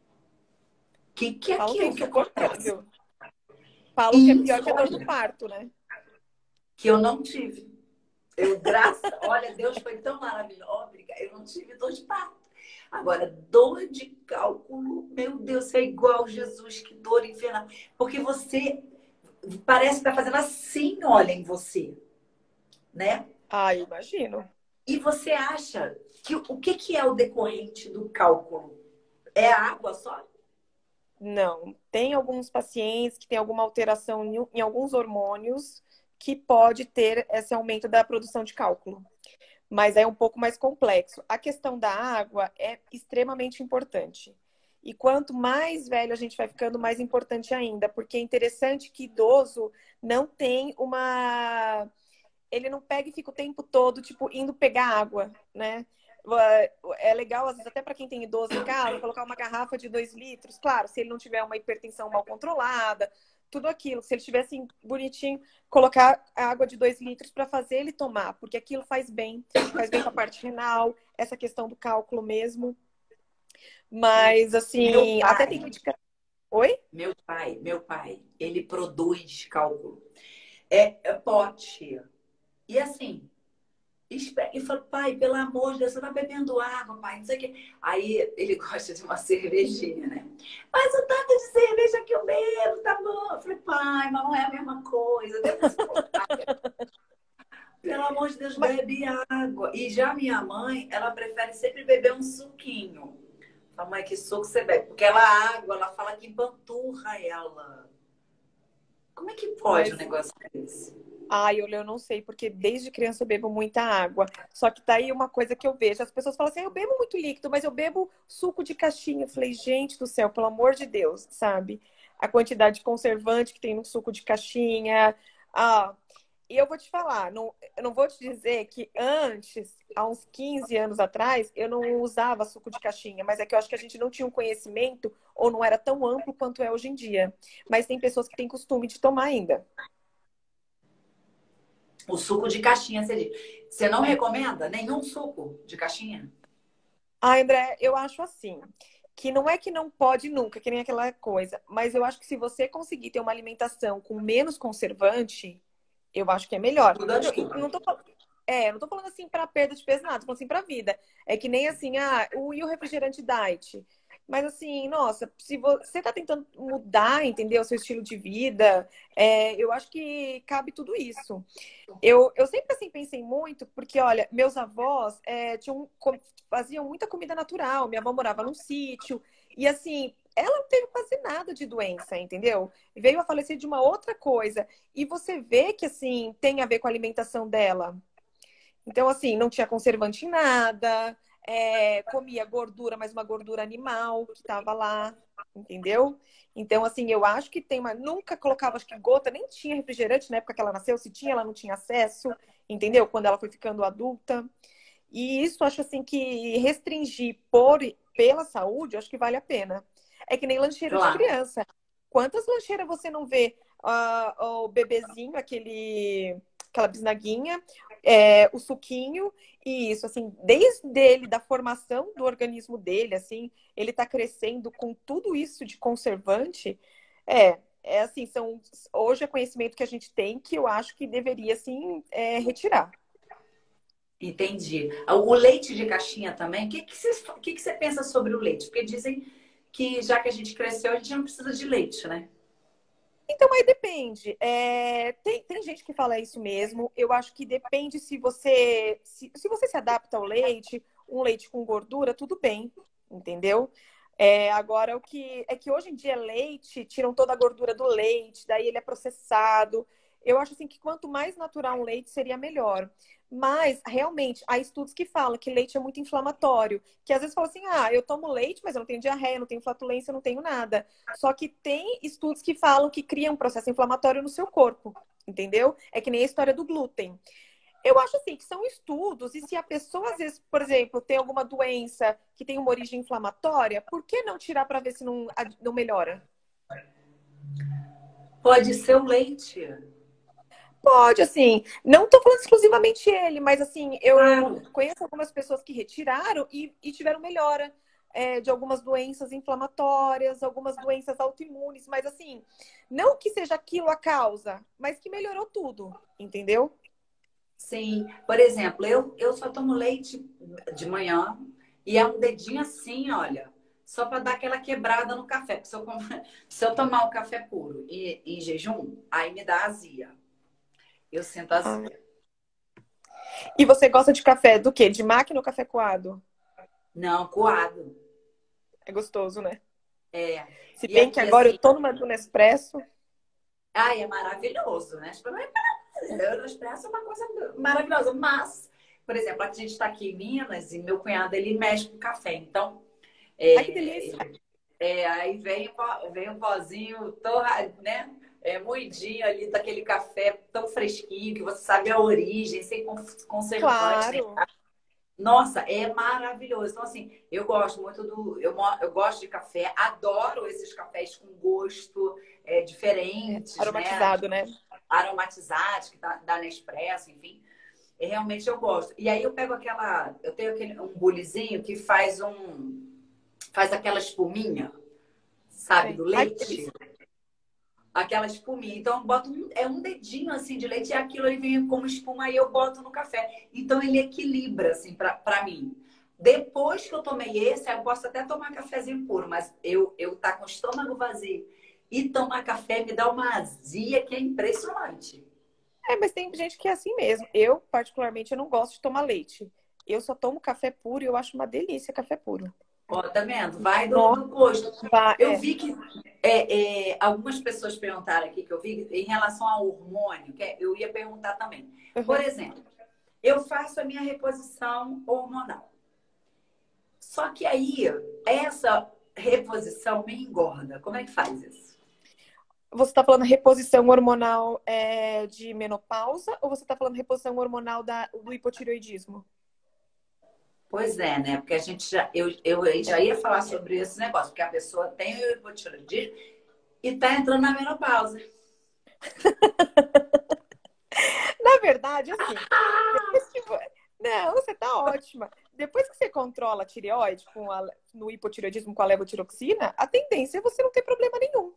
O que, que é falam que é aquilo que acontece? insuportável. Falam que é pior que a dor do Insônia, parto, né? que eu não tive. Eu, graças, olha, Deus foi tão maravilhoso. Obrigada. Eu não tive dor de parto. Agora, dor de cálculo, meu Deus, é igual Jesus, que dor infernal. Porque você parece que está fazendo assim, olha, em você, né? Ah, eu imagino. E você acha que o que, que é o decorrente do cálculo? É a água só? Não. Tem alguns pacientes que têm alguma alteração em, em alguns hormônios que pode ter esse aumento da produção de cálculo. Mas é um pouco mais complexo. A questão da água é extremamente importante. E quanto mais velho a gente vai ficando, mais importante ainda, porque é interessante que idoso não tem uma. Ele não pega e fica o tempo todo, tipo, indo pegar água, né? É legal, às vezes, até para quem tem idoso em casa, colocar uma garrafa de dois litros. Claro, se ele não tiver uma hipertensão mal controlada, tudo aquilo. Se ele tivesse assim, bonitinho, colocar a água de dois litros para fazer ele tomar, porque aquilo faz bem, faz bem para a parte renal, essa questão do cálculo mesmo. Mas, Meu assim, até tem pai, indicação. Oi? meu pai, meu pai, ele produz cálculo. É, é pote. E assim, e falou, pai, pelo amor de Deus, você tá bebendo água, pai, não sei o quê. Aí ele gosta de uma cervejinha, né? Mas o tanto de cerveja que eu bebo, tá bom. Eu falei, pai, mas não é a mesma coisa. Deus, pelo amor de Deus, Mas, bebe água. E já minha mãe, ela prefere sempre beber um suquinho. Fala, mãe, que suco você bebe? Porque ela água, ela fala que empanturra ela. Como é que pode um Mas, negócio desse? ai, olha, eu não sei, porque desde criança eu bebo muita água. Só que tá aí uma coisa que eu vejo. As pessoas falam assim, "Ah, eu bebo muito líquido, mas eu bebo suco de caixinha." Eu falei, gente do céu, pelo amor de Deus, sabe? A quantidade de conservante que tem no suco de caixinha. Ah, e eu vou te falar, não, eu não vou te dizer que antes, há uns quinze anos atrás, eu não usava suco de caixinha, mas é que eu acho que a gente não tinha um conhecimento ou não era tão amplo quanto é hoje em dia. Mas tem pessoas que têm costume de tomar ainda. O suco de caixinha, você diz. Você não recomenda nenhum suco de caixinha? Ah, André, eu acho assim, que não é que não pode nunca, que nem aquela coisa, mas eu acho que se você conseguir ter uma alimentação com menos conservante, eu acho que é melhor. Muda a Não, e desculpa. não tô, fal- é, não tô falando assim para perda de peso, nada, tô falando assim para vida. É que nem assim, ah, o, e o refrigerante diet. Mas assim, nossa, se você tá tentando mudar, entendeu, o seu estilo de vida, é, eu acho que cabe tudo isso. Eu, eu sempre assim pensei muito, porque olha, meus avós é, tinham, com- faziam muita comida natural. Minha avó morava num sítio, e assim, ela não teve quase nada de doença, entendeu? Veio a falecer de uma outra coisa. E você vê que assim tem a ver com a alimentação dela. Então, assim, não tinha conservante em nada, é, comia gordura, mas uma gordura animal que estava lá, entendeu? Então, assim, eu acho que tem uma. Nunca colocava, acho que gota, nem tinha refrigerante na época que ela nasceu. Se tinha, ela não tinha acesso, entendeu? Quando ela foi ficando adulta. E isso, acho assim, que restringir por, pela saúde, eu acho que vale a pena. É que nem lancheira de Claro. criança. Quantas lancheiras você não vê ah, o bebezinho, aquele, aquela bisnaguinha, é, o suquinho, e isso, assim, desde ele, da formação do organismo dele, assim, ele tá crescendo com tudo isso de conservante. É, é assim, são, hoje é conhecimento que a gente tem que eu acho que deveria, assim, é, retirar. Entendi. O leite de caixinha também. O que, que, você, o que, que você pensa sobre o leite? Porque dizem que já que a gente cresceu, a gente não precisa de leite, né? Então, aí depende. É, tem, tem gente que fala isso mesmo. Eu acho que depende se você se, se você se adapta ao leite, um leite com gordura, tudo bem, entendeu? É, agora, o que é que hoje em dia leite, tiram toda a gordura do leite, daí ele é processado. Eu acho assim que quanto mais natural um leite, seria melhor. Mas, realmente, há estudos que falam que leite é muito inflamatório. Que às vezes fala assim, ah, eu tomo leite, mas eu não tenho diarreia, não tenho flatulência, não tenho nada. Só que tem estudos que falam que cria um processo inflamatório no seu corpo, entendeu? É que nem a história do glúten. Eu acho assim que são estudos, e se a pessoa, às vezes, por exemplo, tem alguma doença que tem uma origem inflamatória, por que não tirar para ver se não, não melhora? Pode ser o leite. Pode, assim, não estou falando exclusivamente ele, mas assim, eu Claro. conheço algumas pessoas que retiraram e, e tiveram melhora é, de algumas doenças inflamatórias, algumas doenças autoimunes, mas assim, não que seja aquilo a causa, mas que melhorou tudo, entendeu? Sim. Por exemplo, eu, eu só tomo leite de manhã e é um dedinho assim, olha, só para dar aquela quebrada no café. Porque Se eu, com- se eu tomar o café puro e em jejum, aí me dá azia. Eu sinto Ah. azia. E você gosta de café do quê? De máquina ou café coado? Não, coado. É gostoso, né? É. Se E bem que aqui, agora eu assim, tô numa do Nespresso. ai, é maravilhoso, né? Tipo, não é maravilhoso. O expresso é uma coisa maravilhosa. Mas, por exemplo, a gente está aqui em Minas e meu cunhado, ele mexe com café. Então, Ai, que é, delícia. é, aí vem, o pó- vem o pozinho, torra, né? É, moidinho ali daquele café tão fresquinho, que você sabe a origem, sem con- conservante, né? Claro. Nossa, é maravilhoso. Então, assim, eu gosto muito do. Eu, mo- eu gosto de café, adoro esses cafés com gosto é, diferentes, né? Aromatizado, né? Aromatizados, que dá, dá Nespresso, enfim. E realmente eu gosto. E aí eu pego aquela. Eu tenho aquele, um bulizinho que faz um. Faz aquela espuminha, sabe, Sei. do Ai, que leite. delícia. Aquela espuminha. Então eu boto um, é um dedinho assim de leite e aquilo aí vem como espuma aí eu boto no café. Então ele equilibra assim pra, pra mim. Depois que eu tomei esse, eu posso até tomar cafezinho puro, mas eu eu tá com o estômago vazio e tomar café me dá uma azia que é impressionante. É, mas tem gente que é assim mesmo. Eu, particularmente, eu não gosto de tomar leite. Eu só tomo café puro e eu acho uma delícia café puro. Ó, tá vendo? Vai do, Nossa, do gosto. vai- Eu é. vi que é, é, algumas pessoas perguntaram aqui que eu vi em relação ao hormônio, que é- eu ia perguntar também. Por Uhum. exemplo, eu faço a minha reposição hormonal. Só que aí, essa reposição me engorda. Como é que faz isso? Você está falando reposição hormonal é, de menopausa ou você está falando reposição hormonal da, do hipotireoidismo? Pois é, né? Porque a gente já, eu, eu já ia falar sobre esse negócio, porque a pessoa tem o hipotireoidismo e tá entrando na menopausa. Na verdade, assim, depois que vo- não, você tá ótima. Depois que você controla a tireoide com a, no hipotireoidismo com a levotiroxina, a tendência é você não ter problema nenhum.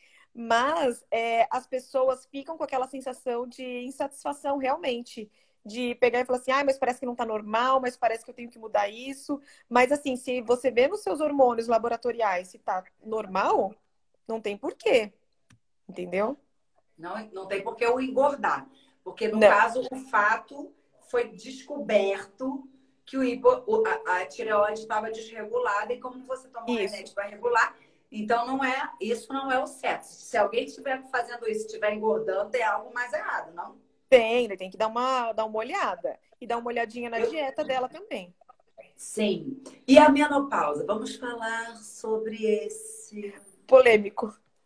Mas é, as pessoas ficam com aquela sensação de insatisfação realmente. De pegar e falar assim, ah, mas parece que não tá normal, mas parece que eu tenho que mudar isso. Mas assim, se você vê nos seus hormônios laboratoriais se tá normal, não tem porquê, entendeu? Não, não tem por que eu engordar. Porque, no Não. caso, o fato foi descoberto que o hipo, o- a, a tireoide estava desregulada e como você toma um Isso. remédio para regular, então não é, isso não é o certo. Se alguém estiver fazendo isso, estiver engordando, tem algo mais errado, não? Tem, ele tem que dar uma, dar uma olhada. E dar uma olhadinha na Eu, dieta dela também. sim. E a menopausa? Vamos falar sobre esse. Polêmico.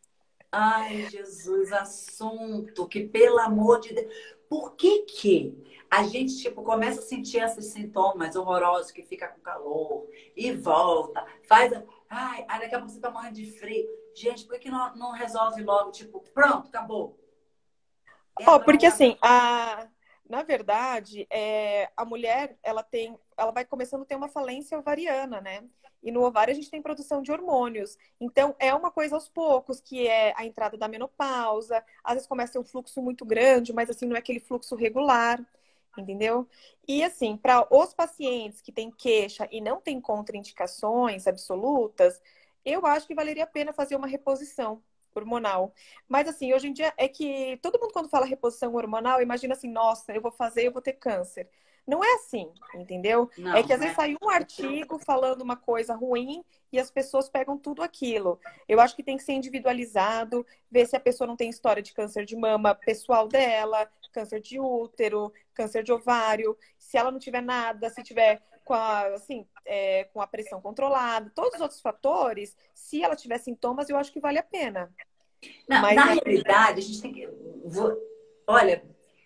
Ai, Jesus, assunto que, pelo amor de Deus, por que que a gente, tipo, começa a sentir esses sintomas horrorosos que fica com calor e volta, faz, a- ai, aí daqui a pouco você tá morrendo de frio. Gente, por que que não, não resolve logo, tipo, pronto, acabou. Ó, Entra porque uma... assim, a, na verdade, é, a mulher, ela tem, ela vai começando a ter uma falência ovariana, né? E no ovário a gente tem produção de hormônios. Então, é uma coisa aos poucos, que é a entrada da menopausa. Às vezes começa a ter um fluxo muito grande, mas assim, não é aquele fluxo regular, entendeu? E assim, para os pacientes que têm queixa e não têm contraindicações absolutas, eu acho que valeria a pena fazer uma reposição hormonal. Mas assim, hoje em dia é que todo mundo quando fala reposição hormonal, imagina assim, nossa, eu vou fazer, eu vou ter câncer. Não é assim, entendeu? É que Não, às vezes né? sai um artigo falando uma coisa ruim e as pessoas pegam tudo aquilo. Eu acho que tem que ser individualizado, ver se a pessoa não tem história de câncer de mama pessoal dela, câncer de útero, câncer de ovário. Se ela não tiver nada, se tiver com a, assim, é, com a pressão controlada, todos os outros fatores, se ela tiver sintomas, eu acho que vale a pena. Na, na Mas é, realidade, a gente tem que... vou- Olha,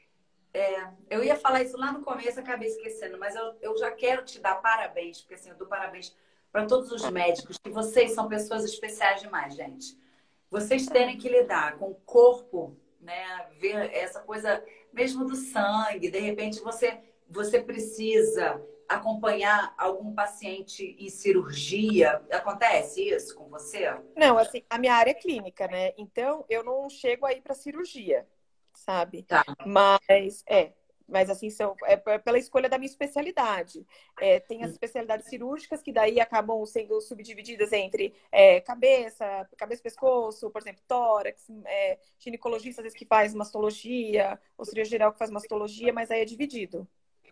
eu ia falar isso lá no começo, acabei esquecendo, mas eu, eu já quero te dar parabéns, porque assim, eu dou parabéns para todos os médicos, que vocês são pessoas especiais demais, gente. Vocês terem que lidar com o corpo, né? Ver essa coisa mesmo do sangue, de repente você, você precisa acompanhar algum paciente em cirurgia. Acontece isso com você? não, assim, a minha área é clínica, né? Então eu não chego aí para cirurgia, sabe? Tá. Mas é, mas assim são é p- pela escolha da minha especialidade. É, tem as especialidades cirúrgicas que daí acabam sendo subdivididas entre é, cabeça, cabeça, e pescoço, por exemplo, tórax, é, ginecologista às vezes que faz mastologia, ou cirurgia geral que faz mastologia, mas aí é dividido.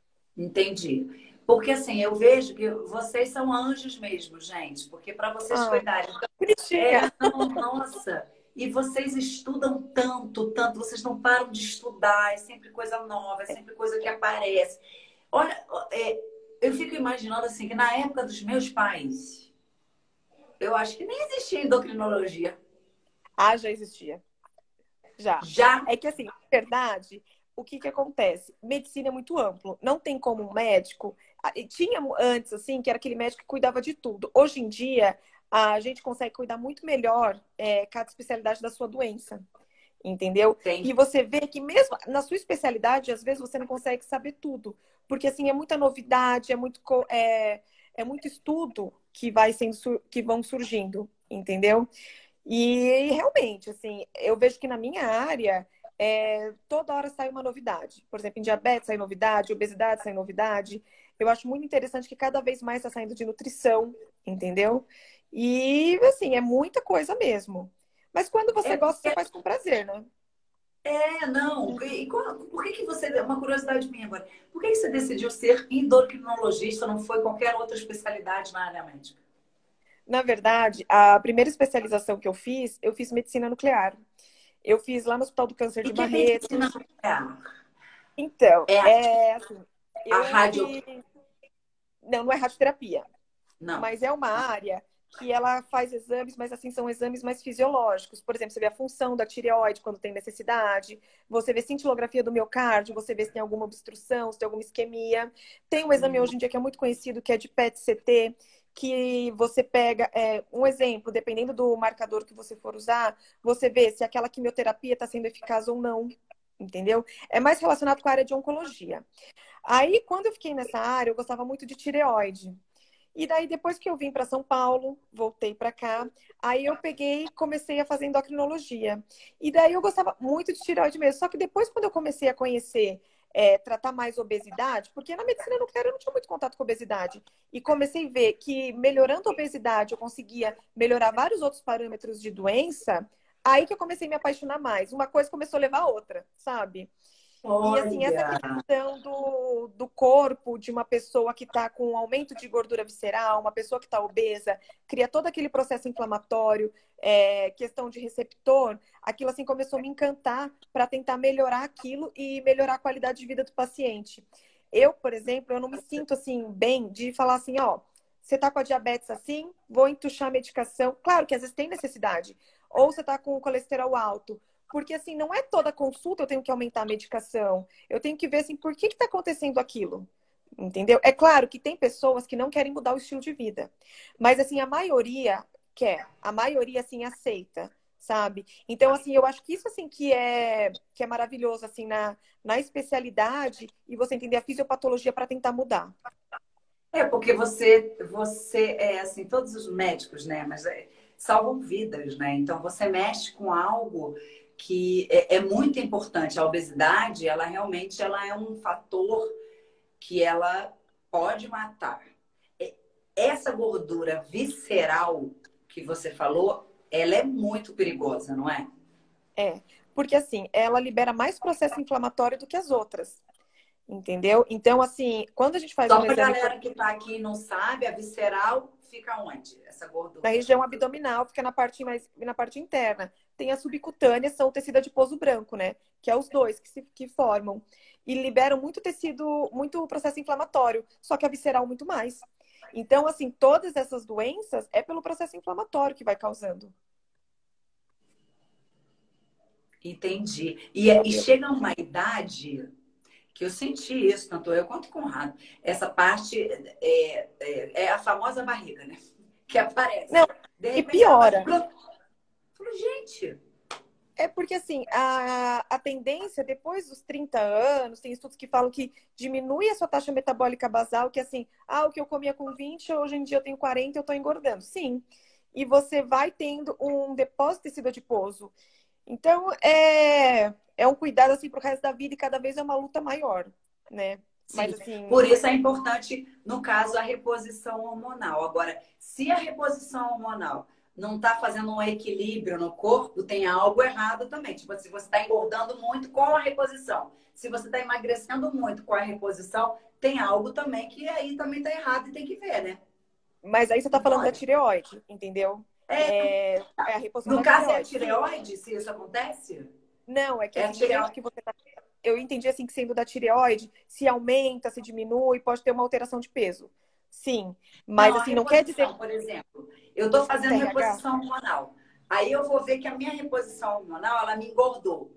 Entendi. Porque assim, eu vejo que vocês são anjos mesmo, gente. Porque para vocês Ah, cuidarem. É, bonitinha. não, nossa. E vocês estudam tanto, tanto, vocês não param de estudar, é sempre coisa nova, é sempre coisa que aparece. Olha, é, eu fico imaginando assim, que na época dos meus pais, eu acho que nem existia endocrinologia. Ah, já existia. Já. Já, É que, assim, na verdade, o que que acontece? Medicina é muito amplo. Não tem como um médico. ah, e Tinha antes, assim, que era aquele médico que cuidava de tudo. Hoje em dia, a gente consegue cuidar muito melhor é, cada especialidade da sua doença. Entendeu? tem. E você vê que mesmo na sua especialidade, às vezes você não consegue saber tudo. Porque, assim, é muita novidade, é muito, co- é, é muito estudo que vai sendo, sur- que vão surgindo. Entendeu? E realmente, assim, eu vejo que na minha área, é, toda hora sai uma novidade. Por exemplo, em diabetes sai novidade, obesidade sai novidade. Eu acho muito interessante que cada vez mais está saindo de nutrição, entendeu? E, assim, é muita coisa mesmo. Mas quando É, você gosta, você faz com prazer, né? é, não. E, e qual- por que que você, uma curiosidade minha agora, por que que você decidiu ser endocrinologista, não foi qualquer outra especialidade na área médica? Na verdade, a primeira especialização que eu fiz, eu fiz medicina nuclear. Eu fiz lá no Hospital do Câncer E de que é medicina Barretos. nuclear? Então, É a, é assim, a eu rádio... fiz. Não, não é radioterapia, Não. mas é uma área que ela faz exames, mas assim, são exames mais fisiológicos. Por exemplo, você vê a função da tireoide quando tem necessidade, você vê cintilografia do miocárdio, você vê se tem alguma obstrução, se tem alguma isquemia. Tem um exame Hum. hoje em dia que é muito conhecido, que é de P E T C T, que você pega, é, um exemplo, dependendo do marcador que você for usar, você vê se aquela quimioterapia está sendo eficaz ou não, entendeu? É mais relacionado com a área de oncologia. Aí, quando eu fiquei nessa área, eu gostava muito de tireoide. E daí, depois que eu vim para São Paulo, voltei para cá, aí eu peguei e comecei a fazer endocrinologia. E daí eu gostava muito de tireoide mesmo. Só que depois, quando eu comecei a conhecer, é, tratar mais obesidade, porque na medicina nuclear eu não tinha muito contato com obesidade, e comecei a ver que melhorando a obesidade eu conseguia melhorar vários outros parâmetros de doença, aí que eu comecei a me apaixonar mais. Uma coisa começou a levar a outra, sabe? E assim, essa Olha, questão do, do corpo de uma pessoa que está com um aumento de gordura visceral, uma pessoa que está obesa, cria todo aquele processo inflamatório, é, questão de receptor, aquilo assim começou a me encantar para tentar melhorar aquilo e melhorar a qualidade de vida do paciente. Eu, por exemplo, eu não me sinto assim bem de falar assim, ó, você está com a diabetes assim, vou entuchar a medicação. Claro que às vezes tem necessidade. Ou você está com o colesterol alto. Porque, assim, não é toda consulta eu tenho que aumentar a medicação. Eu tenho que ver, assim, por que está acontecendo aquilo. Entendeu? É claro que tem pessoas que não querem mudar o estilo de vida. Mas, assim, a maioria quer. A maioria, assim, aceita, sabe? Então, assim, eu acho que isso, assim, que é, que é maravilhoso, assim, na, na especialidade e você entender a fisiopatologia para tentar mudar. é porque você, você é assim, todos os médicos, né? Mas é, salvam vidas, né? Então você mexe com algo que é, é muito importante. A obesidade, ela realmente ela é um fator que ela pode matar. É, essa gordura visceral que você falou, ela é muito perigosa, não é? É. Porque, assim, ela libera mais processo inflamatório do que as outras. Entendeu? Então, assim, quando a gente faz Só um para a exame galera que está aqui e não sabe, a visceral fica onde? Essa na gordura? região abdominal, fica na parte mais na parte interna. Tem a subcutânea, são o tecido adiposo branco, né? Que é os dois que se que formam e liberam muito tecido, muito processo inflamatório, só que a visceral muito mais. Então, assim, todas essas doenças é pelo processo inflamatório que vai causando. Entendi. E, e chega uma idade que eu senti isso, tanto eu quanto o Conrado. Essa parte é, é, é a famosa barriga, né? Que aparece. Não, De e repente ela faz. piora. Plum. Falei, gente, É porque, assim, a, a tendência, depois dos trinta anos, tem estudos que falam que diminui a sua taxa metabólica basal, que assim, ah, o que eu comia com vinte, hoje em dia eu tenho quarenta, eu tô engordando. Sim. E você vai tendo um depósito de tecido adiposo. Então, é, é um cuidado, assim, pro resto da vida e cada vez é uma luta maior, né? Mas, sim. assim, Por isso é importante, no caso, a reposição hormonal. Agora, se a reposição hormonal não está fazendo um equilíbrio no corpo, tem algo errado também. Tipo, se você está engordando muito com a reposição, se você está emagrecendo muito com a reposição, tem algo também que aí também está errado e tem que ver, né? mas aí você tá Não falando da pode. tireoide, entendeu? É, É, é a reposição no da caso, é a tireoide. Sim. tireoide, se isso acontece? Não, é que É a assim, do jeito tireoide. que você tá. Eu entendi assim que sendo da tireoide, se aumenta, se diminui, pode ter uma alteração de peso. Sim. Mas Não, a assim, não quer dizer reposição, por exemplo, eu estou fazendo T R H. reposição hormonal. Aí eu vou ver que a minha reposição hormonal, ela me engordou.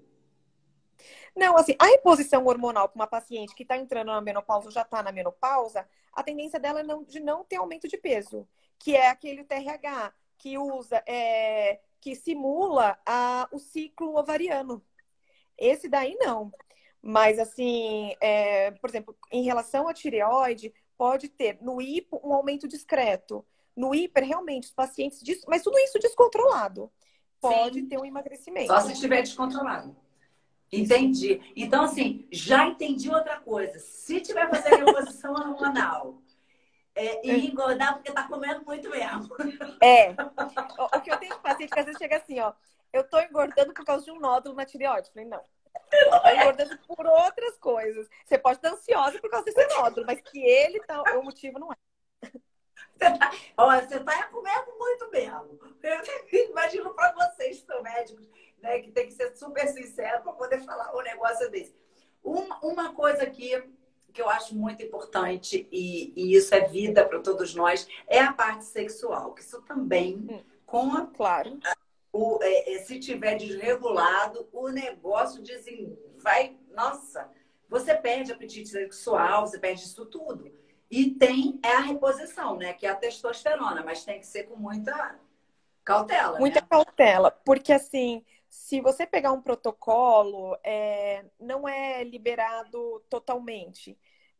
Não, assim, a reposição hormonal para uma paciente que está entrando na menopausa ou já está na menopausa, a tendência dela é não, de não ter aumento de peso, que é aquele T R H que usa, é, que simula a, o ciclo ovariano. Esse daí não. Mas, assim, é, por exemplo, em relação à tireoide, pode ter no hipo um aumento discreto. No hiper, realmente, os pacientes. Des... Mas tudo isso descontrolado. Pode Sim, ter um só se emagrecimento. estiver descontrolado. Isso. Entendi. Então, assim, já entendi outra coisa. Se tiver fazendo reposição hormonal é, e engordar porque tá comendo muito mesmo. É. O, o que eu tenho de paciente que às vezes chega assim, ó. Eu tô engordando por causa de um nódulo na tireoide. Eu falei, não. Ela tá engordando por outras coisas. Você pode estar ansiosa por causa desse nódulo, mas que ele tá. O motivo não é. Olha, você tá comendo muito mesmo. Eu imagino para vocês que são médicos, né, que tem que ser super sincero para poder falar um negócio desse. Uma, uma coisa que, que eu acho muito importante, e, e isso é vida para todos nós, é a parte sexual. Que isso também, Hum, com a, claro. o, é, é, se tiver desregulado, o negócio desen... vai... Nossa, você perde apetite sexual, você perde isso tudo. E tem é a reposição, né? Que é a testosterona, mas tem que ser com muita cautela, Muita né? cautela, porque assim, se você pegar um protocolo, é, não é liberado totalmente.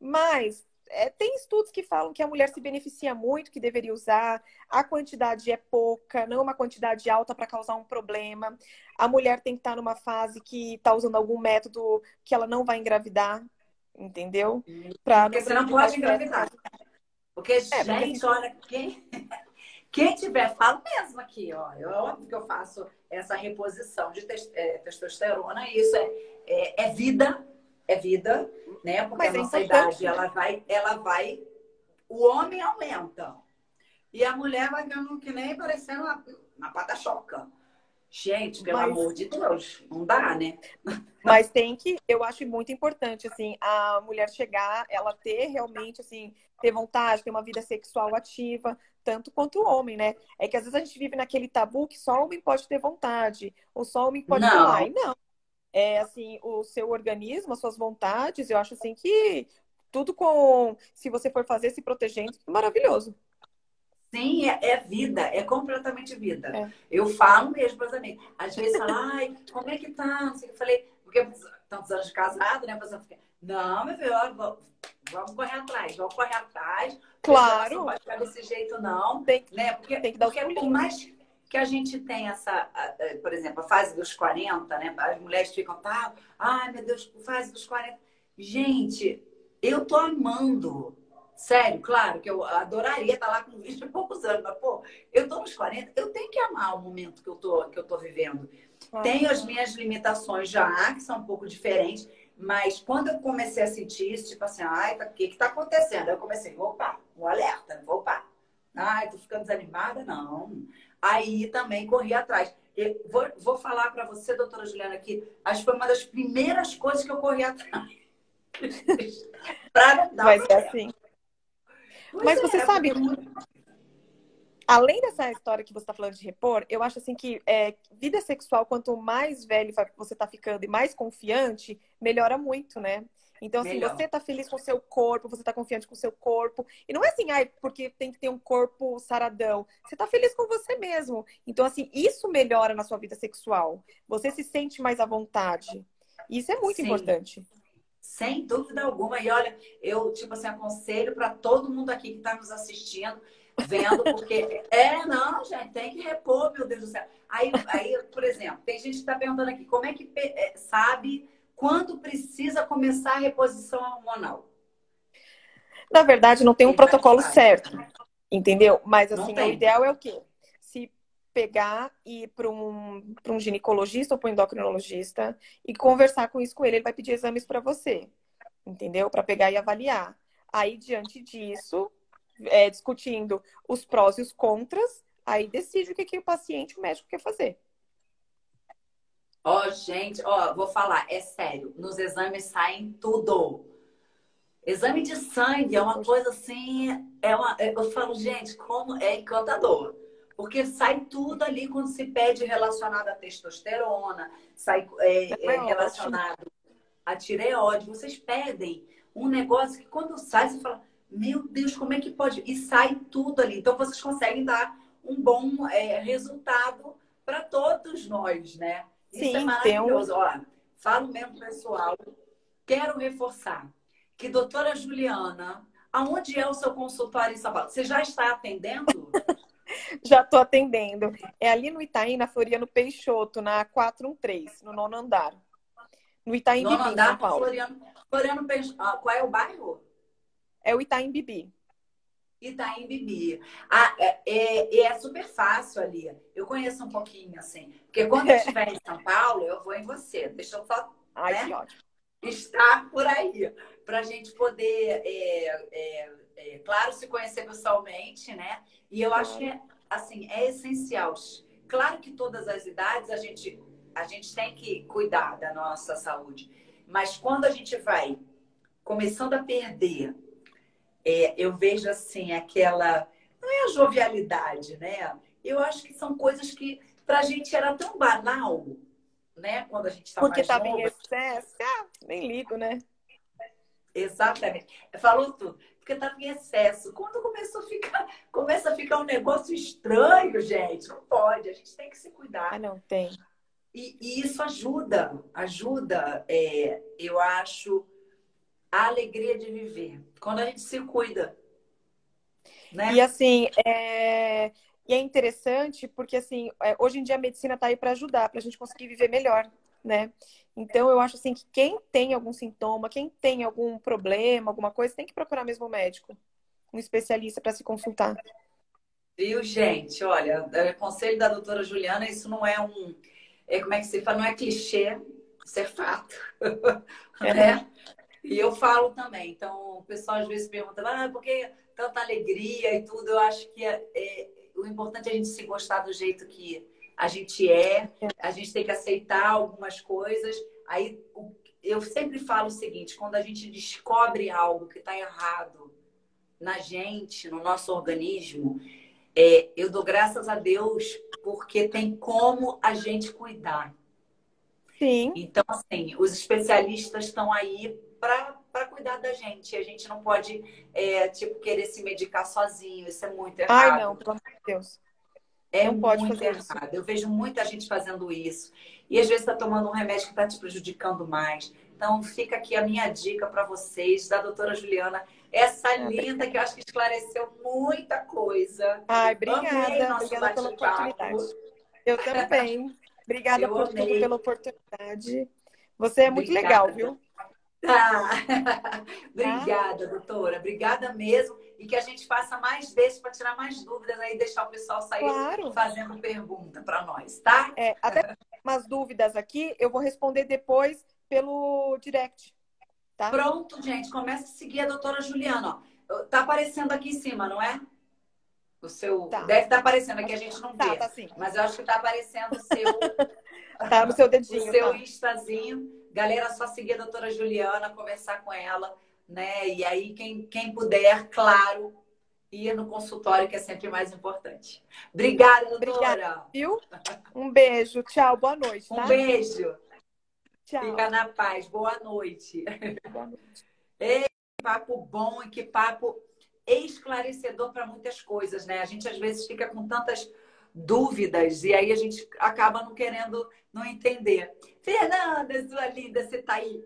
Mas é, tem estudos que falam que a mulher se beneficia muito, que deveria usar, a quantidade é pouca, não uma quantidade alta para causar um problema. A mulher tem que estar numa fase que está usando algum método que ela não vai engravidar, entendeu? Para Porque não você não prejudicar pode o feto. engravidar. Porque, É, porque assim, gente, olha, quem, quem tiver, falo mesmo aqui, ó. É óbvio que eu faço essa reposição de tes- é, testosterona, e isso é, é, é vida, é vida, né? Porque a mas é nossa importante, idade, né? ela vai, ela vai, o homem aumenta. E a mulher vai ficando que nem parecendo uma, uma pata-choca. Gente, pelo Mas amor de Deus, não dá, né? Mas tem que, eu acho muito importante, assim, a mulher chegar, ela ter realmente, assim, ter vontade, ter uma vida sexual ativa, tanto quanto o homem, né? É que às vezes a gente vive naquele tabu que só o homem pode ter vontade, ou só o homem pode falar. E Não. não, é assim, o seu organismo, as suas vontades, eu acho assim que tudo com, se você for fazer se protegendo, maravilhoso. Sim, é, é vida, é completamente vida. É. Eu falo mesmo para as amigas. Às vezes falam, ai, como é que tá? Não sei o que. Eu falei, porque tantos anos de casado, né? A pessoa fica, não, meu filho, ó, vamos, vamos correr atrás, vamos correr atrás. Porque esse negócio não Claro, pode ficar desse jeito, não. tem, Né? Porque, tem que dar os porque por pulinhos. mais que a gente tenha essa, a- a- por exemplo, a fase dos quarenta, né? As mulheres ficam, tá, ai, meu Deus, fase dos quarenta. Gente, eu tô amando. Sério, claro que eu adoraria estar lá com vinte e poucos anos, mas, pô, eu tô nos quarenta, eu tenho que amar o momento que eu tô, que eu tô vivendo. Claro. Tenho as minhas limitações já, que são um pouco diferentes, mas quando eu comecei a sentir isso, tipo assim, ai, tá- o que que tá acontecendo? Aí eu comecei, opa, o alerta, opa. Ai, tô ficando desanimada? Não. Aí também corri atrás. Eu vou, vou falar para você, doutora Juliana, que acho que foi uma das primeiras coisas que eu corri atrás. Para não dar Vai ser problema. assim. Pois Mas você é, porque sabe, além dessa história que você está falando de repor, eu acho assim que é, vida sexual, quanto mais velho vai- você está ficando e mais confiante, melhora muito, né? Então, assim, melhor. você tá feliz com o seu corpo, você tá confiante com o seu corpo. E não é assim, ai, porque tem que ter um corpo saradão. Você tá feliz com você mesmo. Então, assim, isso melhora na sua vida sexual. Você se sente mais à vontade. Isso é muito Sim, importante. sem dúvida alguma. E olha, eu, tipo assim, aconselho para todo mundo aqui que está nos assistindo, vendo, porque é, não, gente, tem que repor, meu Deus do céu. Aí, aí por exemplo, tem gente que está perguntando aqui, como é que pe- é, sabe quando precisa começar a reposição hormonal? Na verdade, não tem um Quem já protocolo sabe. certo. Entendeu? Mas Não assim, o tem. ideal é o quê? Se pegar e ir para um, para um ginecologista ou para um endocrinologista e conversar com isso com ele, ele vai pedir exames para você, entendeu? Para pegar e avaliar. Aí, diante disso, é, discutindo os prós e os contras, aí decide o que, que o paciente, o médico quer fazer. Ó, gente, ó, vou falar, é sério, nos exames saem tudo. Exame de sangue é uma coisa assim, é uma, é- eu falo, gente, como é encantador. Porque sai tudo ali quando se pede relacionado à testosterona, sai Não é, é, é ótimo. relacionado à tireoide. Vocês pedem um negócio que quando sai, você fala, meu Deus, como é que pode? E sai tudo ali. Então vocês conseguem dar um bom é, resultado para todos nós, né? Isso é Sim, tem um. maravilhoso. Ó, falo mesmo, pessoal, quero reforçar que doutora Juliana, aonde é o seu consultório em São Paulo? Você já está atendendo? Já estou atendendo. É ali no Itaim, na Floriano Peixoto, na quatrocentos e três, no nono andar. No Itaim Nono Bibi, em São andar com Paulo. Floriano. Floriano Peixe- ah, qual é o bairro? É o Itaim Bibi. Itaim Bibi. Ah, é, é, é super fácil ali. Eu conheço um pouquinho, assim. Porque quando eu estiver em São Paulo, eu vou em você. Deixa eu só, Ai, que né, ótimo. estar por aí. Para a gente poder é, é, é, claro, se conhecer pessoalmente, né? E eu acho que, assim, é essencial. Claro que todas as idades a gente, a gente tem que cuidar da nossa saúde. Mas quando a gente vai começando a perder, é, eu vejo, assim, aquela... Não é a jovialidade, né? Eu acho que são coisas que, pra gente, era tão banal, né? Quando a gente está Porque mais tava em novo. excesso. Ah, nem ligo, né? Exatamente. Falou tudo. Porque estava em excesso. Quando começou a ficar, começa a ficar um negócio estranho, gente, não pode. A gente tem que se Ah, cuidar. não, tem. E, e isso ajuda, ajuda, é, eu acho, a alegria de viver. Quando a gente se cuida, E né? assim, é... e é interessante porque assim, é, hoje em dia a medicina está aí para ajudar, para a gente conseguir viver melhor, né? Então eu acho assim que quem tem algum sintoma, quem tem algum problema, alguma coisa, tem que procurar mesmo o médico, um especialista para se consultar. Viu, gente? Olha, é, conselho da doutora Juliana, isso não é um. É, como é que se fala? Não é clichê, isso é fato. Aham. Né? E eu falo também. Então, o pessoal às vezes pergunta, ah, por que tanta alegria e tudo? Eu acho que é, é- o importante é a gente se gostar do jeito que a gente é, a gente tem que aceitar algumas coisas. Aí, o- eu sempre falo o seguinte: quando a gente descobre algo que está errado na gente, no nosso organismo, é, eu dou graças a Deus porque tem como a gente cuidar. Sim. Então, assim, os especialistas estão aí para para cuidar da gente. A gente não pode, é, tipo, querer se medicar sozinho. Isso é muito Ai, não, errado. pelo amor de Deus. É Não pode muito fazer isso. errado. Eu vejo muita gente fazendo isso. E às vezes está tomando um remédio que está te prejudicando mais. Então, fica aqui a minha dica para vocês, da doutora Juliana. Essa Ah, linda que eu acho que esclareceu muita coisa. ai, Amei obrigada. nosso Obrigada pela oportunidade. bate-papo. Eu também. Obrigada Eu por tudo, pela amei. oportunidade. Você é muito legal, Obrigada. viu? Tá. Tá? Obrigada, doutora. Obrigada mesmo. E que a gente faça mais desses para tirar mais dúvidas aí, deixar o pessoal sair Claro. fazendo pergunta para nós, tá? É, até umas dúvidas aqui, eu vou responder depois pelo direct, tá? Pronto, gente. Começa a seguir a doutora Juliana. Ó. Tá aparecendo aqui em cima, não é? O seu. Tá. Deve estar aparecendo aqui, a gente não Tá, vê. tá sim. Mas eu acho que tá aparecendo o seu, Tá no seu o dedinho, seu tá? Instazinho. Galera, só seguir a doutora Juliana, conversar com ela, né? E aí, quem, quem puder, claro, ir no consultório, que é sempre mais importante. Obrigada, Obrigada, doutora. viu? Um beijo. Tchau. Boa noite, Um tá? beijo. Fica Tchau. na paz. Boa noite. Boa noite. Que papo bom e que papo esclarecedor para muitas coisas, né? A gente às vezes fica com tantas dúvidas e aí a gente acaba não querendo não entender. Fernanda, sua linda, você tá aí?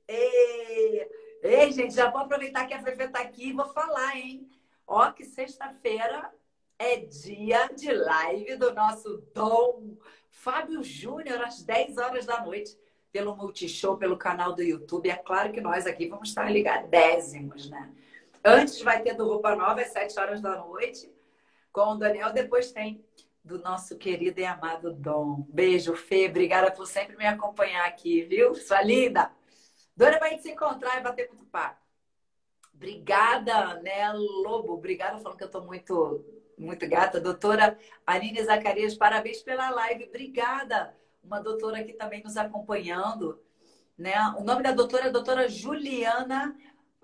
Ei, ei, gente, já vou aproveitar que a Fefe tá aqui e vou falar, hein? Ó, que sexta-feira é dia de live do nosso Dom Fábio Júnior, às dez horas da noite, pelo Multishow, pelo canal do YouTube. É claro que nós aqui vamos estar ligadésimos, né? Antes vai ter do Roupa Nova, às sete horas da noite, com o Daniel. Depois tem do nosso querido e amado Dom. Beijo, Fê. Obrigada por sempre me acompanhar aqui, viu? Sua linda. Dona vai se encontrar e bater muito papo. Obrigada, né, Lobo? Obrigada, falando que eu tô muito, muito gata. Doutora Aline Zacarias, parabéns pela live. Obrigada. Uma doutora aqui também nos acompanhando, né? O nome da doutora é a doutora Juliana.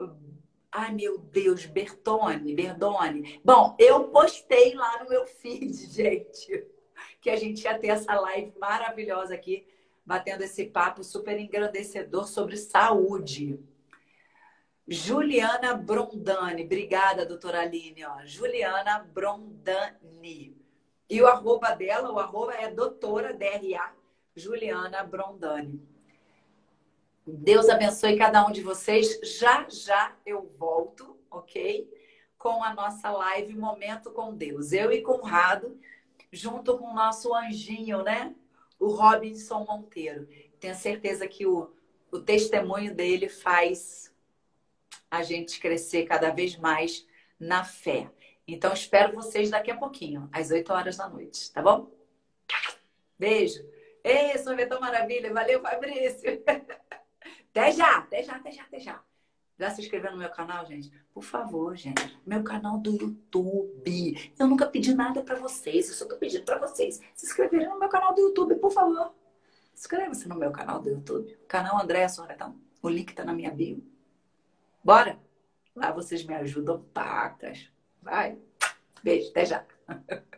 Ai, meu Deus, Bertone, Berdone. Bom, eu postei lá no meu feed, gente, que a gente ia ter essa live maravilhosa aqui, batendo esse papo super engrandecedor sobre saúde. Juliana Brondani. Obrigada, doutora Aline. Ó. Juliana Brondani. E o arroba dela, o arroba é doutora D R A Juliana Brondani. Deus abençoe cada um de vocês. Já, já eu volto, ok? Com a nossa live Momento com Deus. Eu e Conrado, junto com o nosso anjinho, né? O Robinson Monteiro. Tenho certeza que o, o testemunho dele faz a gente crescer cada vez mais na fé. Então, espero vocês daqui a pouquinho, às oito horas da noite, tá bom? Beijo. Ei, sorvetão maravilha. Valeu, Fabrício. Até já, até já, até já, até já. Já se inscreveu no meu canal, gente? Por favor, gente. Meu canal do YouTube. Eu nunca pedi nada pra vocês. Eu só tô pedindo pra vocês se inscreverem no meu canal do YouTube, por favor. Inscreva-se no meu canal do YouTube. Canal Andréa Sorretão. O link tá na minha bio. Bora? Lá vocês me ajudam pacas. Vai. Beijo, até já.